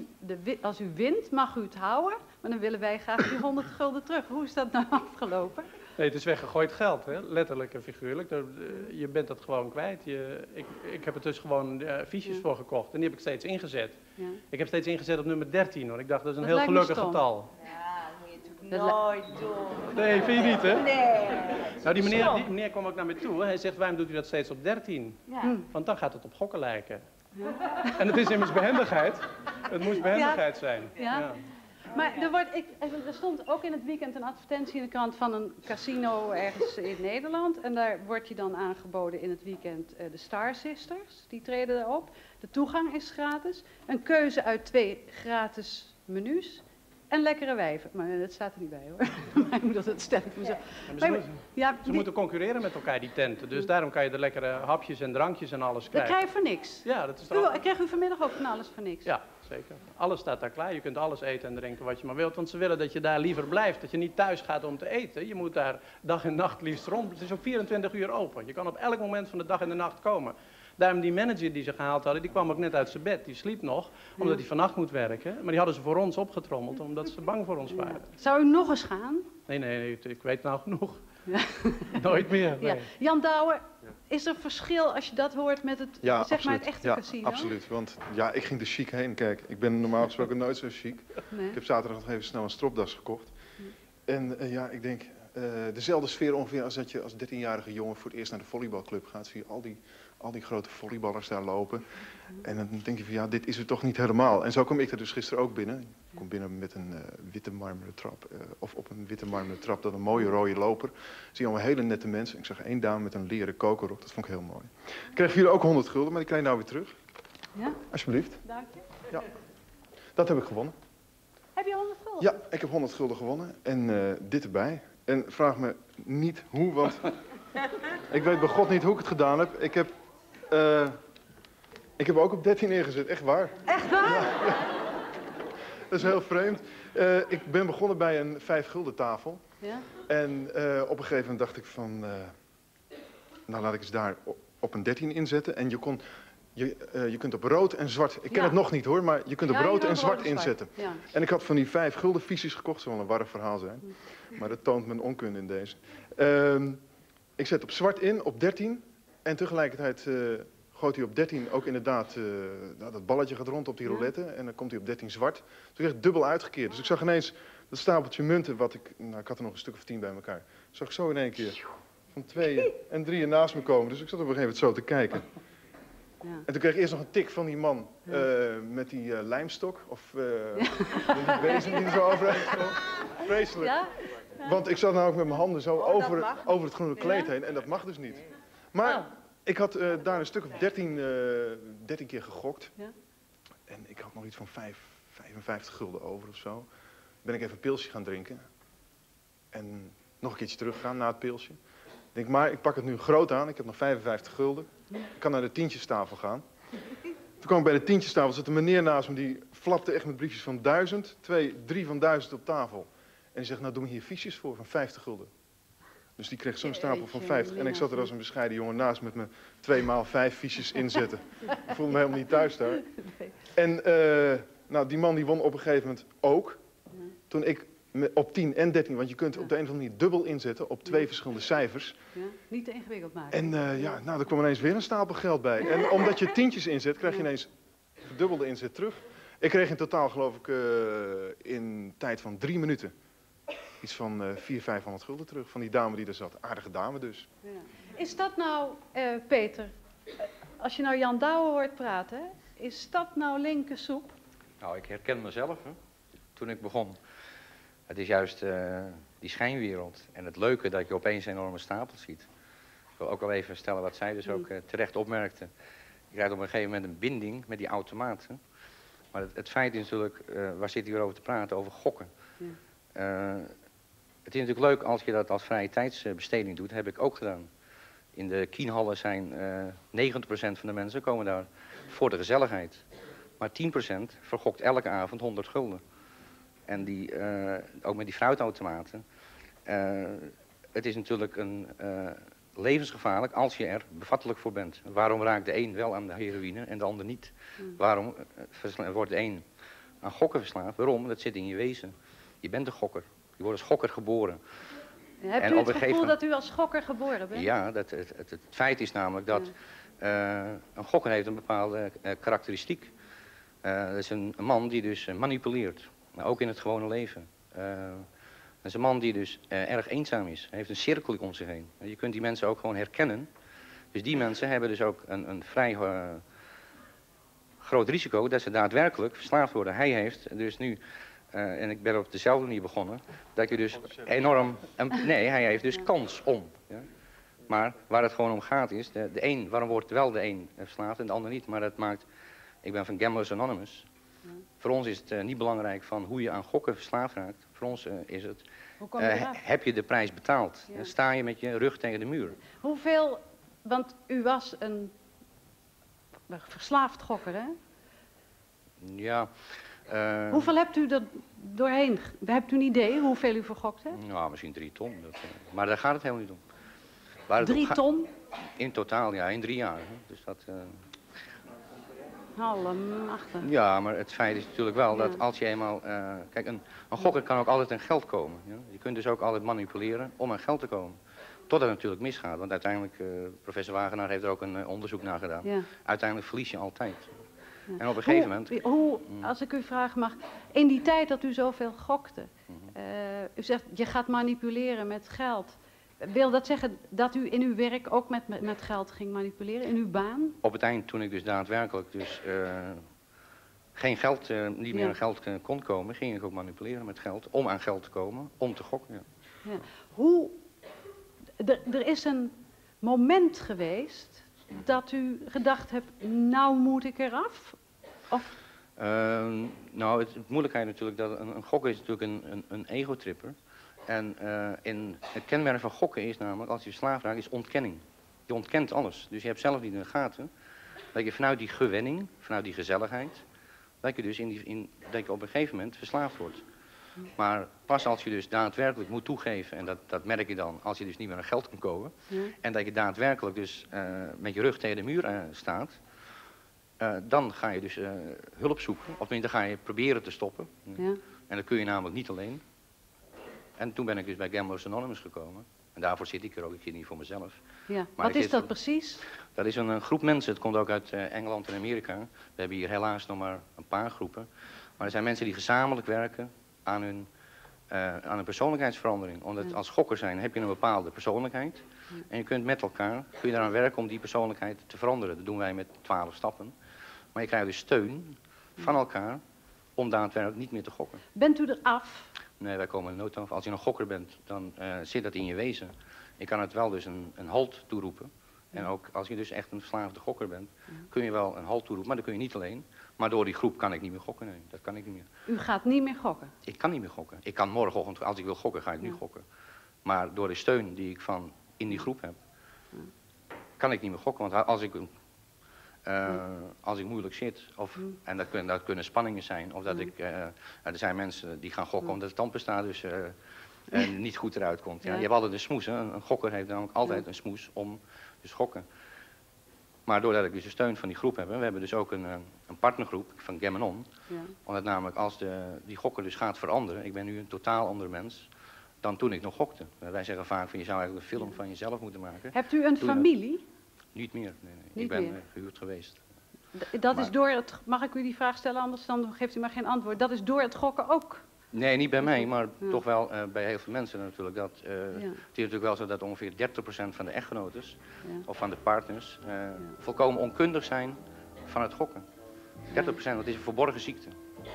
als u wint mag u het houden, maar dan willen wij graag die 100 gulden terug. Hoe is dat nou afgelopen? Nee, het is weggegooid geld, hè? Letterlijk en figuurlijk. Je bent dat gewoon kwijt. Ik heb er dus gewoon fiches voor gekocht en die heb ik steeds ingezet. Ja. Ik heb steeds ingezet op nummer 13, want ik dacht dat is een heel gelukkig getal. Ja, dat moet je natuurlijk nooit doen. Nee, vind je niet, hè? Nee. Nou, die meneer kwam ook naar me toe. Hij zegt, waarom doet u dat steeds op 13? Ja. Want dan gaat het op gokken lijken. Ja. En het is immers behendigheid. Het moest behendigheid zijn. Ja. Ja. Maar er stond ook in het weekend een advertentie in de krant van een casino ergens in Nederland. En daar wordt je dan aangeboden in het weekend de Star Sisters. Die treden erop. De toegang is gratis. Een keuze uit 2 gratis menus. En lekkere wijven. Maar dat staat er niet bij hoor. Mijn moeder, dat stel ik mezelf. Ze moeten concurreren met elkaar, die tenten. Dus daarom kan je de lekkere hapjes en drankjes en alles Dat krijgen. krijg je voor niks. Ja, dat is toch... Ik krijg u vanmiddag ook van alles voor niks. Ja, zeker. Alles staat daar klaar. Je kunt alles eten en drinken wat je maar wilt. Want ze willen dat je daar liever blijft. Dat je niet thuis gaat om te eten. Je moet daar dag en nacht liefst rond. Het is ook 24 uur open. Je kan op elk moment van de dag en de nacht komen. Daarom die manager die ze gehaald hadden, die kwam ook net uit zijn bed. Die sliep nog, omdat hij vannacht moet werken. Maar die hadden ze voor ons opgetrommeld, omdat ze bang voor ons waren. Zou u nog eens gaan? Nee, ik weet nou genoeg. Ja. Nooit meer. Nee. Ja. Jan Douwe, is er verschil als je dat hoort met het, zeg maar het echte casino? Absoluut. Want ja, ik ging er chic heen. Kijk, ik ben normaal gesproken nooit zo chic. Nee. Ik heb zaterdag nog even snel een stropdas gekocht. En ja, ik denk, dezelfde sfeer ongeveer als dat je als 13-jarige jongen voor het eerst naar de volleybalclub gaat. Zie je al die grote volleyballers daar lopen. En dan denk je van ja, dit is het toch niet helemaal. En zo kom ik er dus gisteren ook binnen. Ik kom binnen met een witte marmeren trap. Of op een witte marmeren trap, dan een mooie rode loper. Zie je allemaal hele nette mensen. Ik zag één dame met een leren kokerrok, dat vond ik heel mooi. Ik kreeg jullie ook 100 gulden, maar die krijg je nou weer terug. Ja? Alsjeblieft. Dank je. Ja. Dat heb ik gewonnen. Heb je 100 gulden? Ja, ik heb 100 gulden gewonnen. En dit erbij. En vraag me niet hoe, want ik weet bij God niet hoe ik het gedaan heb. Ik heb ook op 13 neergezet, echt waar. Echt waar? Ja. Dat is heel vreemd. Ik ben begonnen bij een 5 gulden tafel. Ja? En op een gegeven moment dacht ik van, nou laat ik eens daar op een 13 inzetten. En je kunt op rood en zwart, ik ken het nog niet hoor, maar je kunt op rood en zwart inzetten. Ja. En ik had van die 5 gulden fiches gekocht, zal wel een warrig verhaal zijn. Maar dat toont mijn onkunde in deze. Ik zet op zwart in, op 13. En tegelijkertijd gooit hij op 13 ook inderdaad, dat balletje gaat rond op die roulette. En dan komt hij op 13 zwart. Dus echt dubbel uitgekeerd. Dus ik zag ineens dat stapeltje munten, wat ik had er nog een stuk of 10 bij elkaar. Zag ik zo in één keer van 2 en 3 naast me komen. Dus ik zat op een gegeven moment zo te kijken. Ja. En toen kreeg ik eerst nog een tik van die man met die lijmstok. Of die bezem die er zo overheen kwam. Vreselijk. Ja? Ja. Want ik zat nou ook met mijn handen zo over het groene kleed heen. En dat mag dus niet. Maar ik had daar een stuk of 13 keer gegokt. Ja? En ik had nog iets van 55 gulden over of zo. Ben ik even een pilsje gaan drinken. En nog een keertje teruggaan na het pilsje. Ik denk, maar ik pak het nu groot aan. Ik heb nog 55 gulden. Ik kan naar de tientjestafel gaan. Toen kwam ik bij de tientjestafel. Zat een meneer naast me die flapte echt met briefjes van 1000. 3 van 1000 op tafel. En die zegt, nou doe me hier fiches voor van 50 gulden. Dus die kreeg zo'n stapel van 50. En ik zat er als een bescheiden jongen naast met me 2 maal 5 fiches inzetten. Ik voelde me helemaal niet thuis daar. En nou, die man die won op een gegeven moment ook. Toen ik op 10 en 13, want je kunt op de een of andere manier dubbel inzetten op 2 verschillende cijfers. Ja, niet te ingewikkeld maken. En ja, nou, er kwam ineens weer een stapel geld bij. En omdat je tientjes inzet, krijg je ineens verdubbelde inzet terug. Ik kreeg in totaal, geloof ik, in tijd van 3 minuten iets van 400-500 gulden terug van die dame die er zat. Aardige dame dus. Ja. Is dat nou, Peter, als je nou Jan Douwe hoort praten, is dat nou linkersoep? Nou, ik herken mezelf, hè, toen ik begon. Het is juist die schijnwereld en het leuke dat je opeens een enorme stapel ziet. Ik wil ook al even stellen wat zij dus ook terecht opmerkte. Je krijgt op een gegeven moment een binding met die automaten. Maar het feit is natuurlijk, waar zit hier over te praten, over gokken. Ja. Het is natuurlijk leuk als je dat als vrije tijdsbesteding doet, dat heb ik ook gedaan. In de kienhallen zijn 90% van de mensen komen daar voor de gezelligheid. Maar 10% vergokt elke avond 100 gulden. En ook met die fruitautomaten. Het is natuurlijk levensgevaarlijk als je er bevattelijk voor bent. Waarom raakt de een wel aan de heroïne en de ander niet? Waarom wordt de een aan gokken verslaafd? Waarom? Dat zit in je wezen. Je bent een gokker. Je wordt als gokker geboren. Hebt u het gevoel dat u als gokker geboren bent? Ja, het feit is namelijk dat een gokker heeft een bepaalde karakteristiek. Dat is een man die dus manipuleert. Maar ook in het gewone leven. Dat is een man die dus erg eenzaam is. Hij heeft een cirkel om zich heen. Je kunt die mensen ook gewoon herkennen. Dus die mensen hebben dus ook een vrij groot risico dat ze daadwerkelijk verslaafd worden. Hij heeft dus nu, en ik ben op dezelfde manier begonnen, dat je dus enorm... nee, hij heeft dus kans om. Ja? Maar waar het gewoon om gaat is, waarom wordt wel de een verslaafd en de ander niet? Maar dat maakt... Ik ben van Gamblers Anonymous. Voor ons is het niet belangrijk van hoe je aan gokken verslaafd raakt. Voor ons is het, Hoe kom je eraf? heb je de prijs betaald? Ja. Sta je met je rug tegen de muur? Hoeveel, want u was een verslaafd gokker, hè? Ja. Hoeveel hebt u er doorheen? Hebt u een idee hoeveel u vergokt hebt? Nou, misschien 3 ton. Maar daar gaat het helemaal niet om. Waar het 3 ton? In totaal, ja, in 3 jaar. Hè. Dus dat, Allemachtig. ja, maar het feit is natuurlijk wel dat als je eenmaal... kijk, een gokker kan ook altijd aan geld komen. Ja? Je kunt dus ook altijd manipuleren om aan geld te komen. Totdat het natuurlijk misgaat. Want uiteindelijk, professor Wagenaar heeft er ook een onderzoek naar gedaan. Ja. Uiteindelijk verlies je altijd. Ja. En op een gegeven moment... Als ik u vragen mag, in die tijd dat u zoveel gokte, u zegt je gaat manipuleren met geld. Wil dat zeggen dat u in uw werk ook met geld ging manipuleren, in uw baan? Op het eind, toen ik dus daadwerkelijk geen geld, niet meer aan geld kon komen, ging ik ook manipuleren met geld, om aan geld te komen, om te gokken. Ja. Ja. Er is een moment geweest dat u gedacht hebt, nou moet ik eraf? Of? Nou, het moeilijkheid natuurlijk, dat een gokker is natuurlijk een egotripper. En het kenmerk van gokken is namelijk, als je verslaafd raakt, is ontkenning. Je ontkent alles. Dus je hebt zelf niet in de gaten dat je vanuit die gewenning, vanuit die gezelligheid, dat je dus dat je op een gegeven moment verslaafd wordt. Maar pas als je dus daadwerkelijk moet toegeven, en dat merk je dan als je dus niet meer aan geld kan komen, en dat je daadwerkelijk dus met je rug tegen de muur staat, dan ga je dus hulp zoeken, of tenminste dan ga je proberen te stoppen. Ja. En dat kun je namelijk niet alleen. En toen ben ik dus bij Gamblers Anonymous gekomen. En daarvoor zit ik er ook, ik zit niet voor mezelf. Ja. Wat is dat precies? Dat is een groep mensen, het komt ook uit Engeland en Amerika. We hebben hier helaas nog maar een paar groepen. Maar er zijn mensen die gezamenlijk werken aan hun persoonlijkheidsverandering. Omdat als gokker zijn heb je een bepaalde persoonlijkheid. En je kunt met elkaar, kun je daaraan werken om die persoonlijkheid te veranderen. Dat doen wij met 12 stappen. Maar je krijgt dus steun van elkaar om daadwerkelijk niet meer te gokken. Bent u er af? Nee, wij komen er nooit af. Als je een gokker bent, dan zit dat in je wezen. Je kan het wel dus een halt toeroepen. En ook als je dus echt een verslaafde gokker bent, kun je wel een halt toeroepen. Maar dat kun je niet alleen. Maar door die groep kan ik niet meer gokken. Nee, dat kan ik niet meer. U gaat niet meer gokken? Ik kan niet meer gokken. Ik kan morgenochtend, als ik wil gokken, ga ik nu gokken. Maar door de steun die ik in die groep heb, kan ik niet meer gokken. Want als ik moeilijk zit, en dat kunnen spanningen zijn, of dat er zijn mensen die gaan gokken omdat het tandpasta dus niet goed eruit komt. Ja. Je hebt altijd een smoes, hè. Een gokker heeft namelijk altijd een smoes om te gokken. Maar doordat ik dus de steun van die groep heb, we hebben dus ook een partnergroep van Gam-On. Ja. Omdat namelijk als die gokker dus gaat veranderen, ik ben nu een totaal ander mens dan toen ik nog gokte. Wij zeggen vaak van je zou eigenlijk een film van jezelf moeten maken. Hebt u een familie? Niet meer, nee. Niet ik ben meer. gehuurd geweest. Dat is door het, mag ik u die vraag stellen, anders dan geeft u maar geen antwoord. Dat is door het gokken ook? Nee, niet bij mij, maar toch wel bij heel veel mensen natuurlijk. Het is natuurlijk wel zo dat ongeveer 30% van de echtgenotes of van de partners volkomen onkundig zijn van het gokken. 30%, dat is een verborgen ziekte.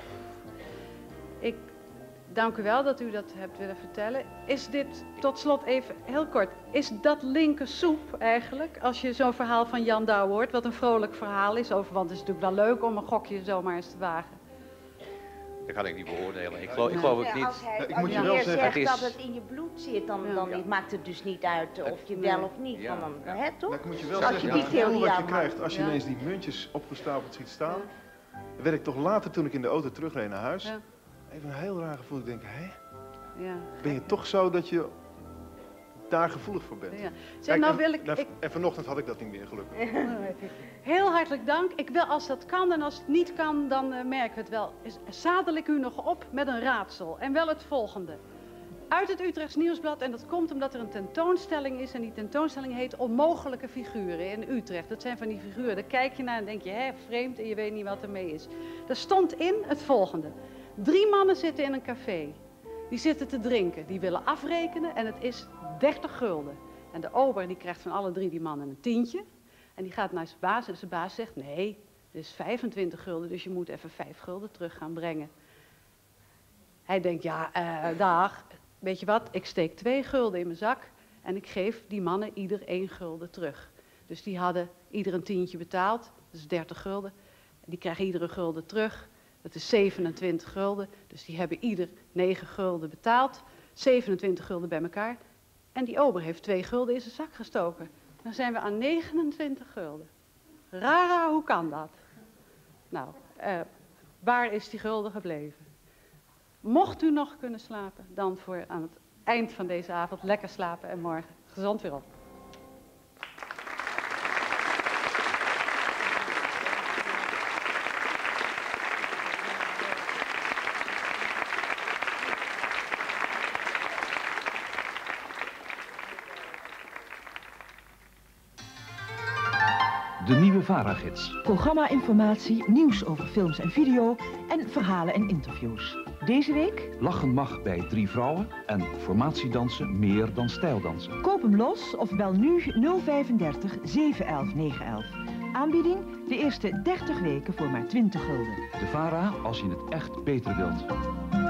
Ik dank u wel dat u dat hebt willen vertellen. Is dit, tot slot even heel kort, is dat linker soep eigenlijk, als je zo'n verhaal van Jan Douw hoort, wat een vrolijk verhaal is, want het is natuurlijk wel leuk om een gokje zomaar eens te wagen. Dat kan ik niet beoordelen. Ik geloof het niet. Als hij, Ik moet je als wel je zeggen, zegt dat het in je bloed zit, dan maakt het dus niet uit of je wel of niet. Ja. Hè, toch? Nou, ik moet je wel Als zeggen, je die het gevoel theorie wat je aanhangt. krijgt als je ineens die muntjes opgestapeld ziet staan, werd ik toch later toen ik in de auto terugreed naar huis, even een heel raar gevoel. Ik denk, ben je toch zo dat je daar gevoelig voor bent? Ja. Zeg, nou wil en vanochtend had ik dat niet meer, gelukkig. Heel hartelijk dank. Ik wil, als dat kan en als het niet kan, dan merken we het wel. Zadel ik u nog op met een raadsel. En wel het volgende. Uit het Utrechts Nieuwsblad, en dat komt omdat er een tentoonstelling is. En die tentoonstelling heet Onmogelijke Figuren in Utrecht. Dat zijn van die figuren, daar kijk je naar en denk je, vreemd, en je weet niet wat ermee is. Daar stond in het volgende. 3 mannen zitten in een café. Die zitten te drinken, die willen afrekenen en het is 30 gulden. En de ober die krijgt van alle 3 die mannen een tientje. En die gaat naar zijn baas en zijn baas zegt, nee, dit is 25 gulden, dus je moet even 5 gulden terug gaan brengen. Hij denkt, dag, weet je wat, ik steek 2 gulden in mijn zak en ik geef die mannen ieder 1 gulden terug. Dus die hadden ieder een tientje betaald, dat is 30 gulden. Die krijgen ieder een gulden terug. Dat is 27 gulden. Dus die hebben ieder 9 gulden betaald. 27 gulden bij elkaar. En die ober heeft 2 gulden in zijn zak gestoken. Dan zijn we aan 29 gulden. Rara, hoe kan dat? Nou, waar is die gulden gebleven? Mocht u nog kunnen slapen, dan voor aan het eind van deze avond lekker slapen en morgen gezond weer op. De nieuwe VARA-gids. Programma-informatie, nieuws over films en video en verhalen en interviews. Deze week? Lachen mag bij 3 vrouwen en formatiedansen meer dan stijldansen. Koop hem los of bel nu 035 711 911. Aanbieding de eerste 30 weken voor maar 20 gulden. De VARA als je het echt beter wilt.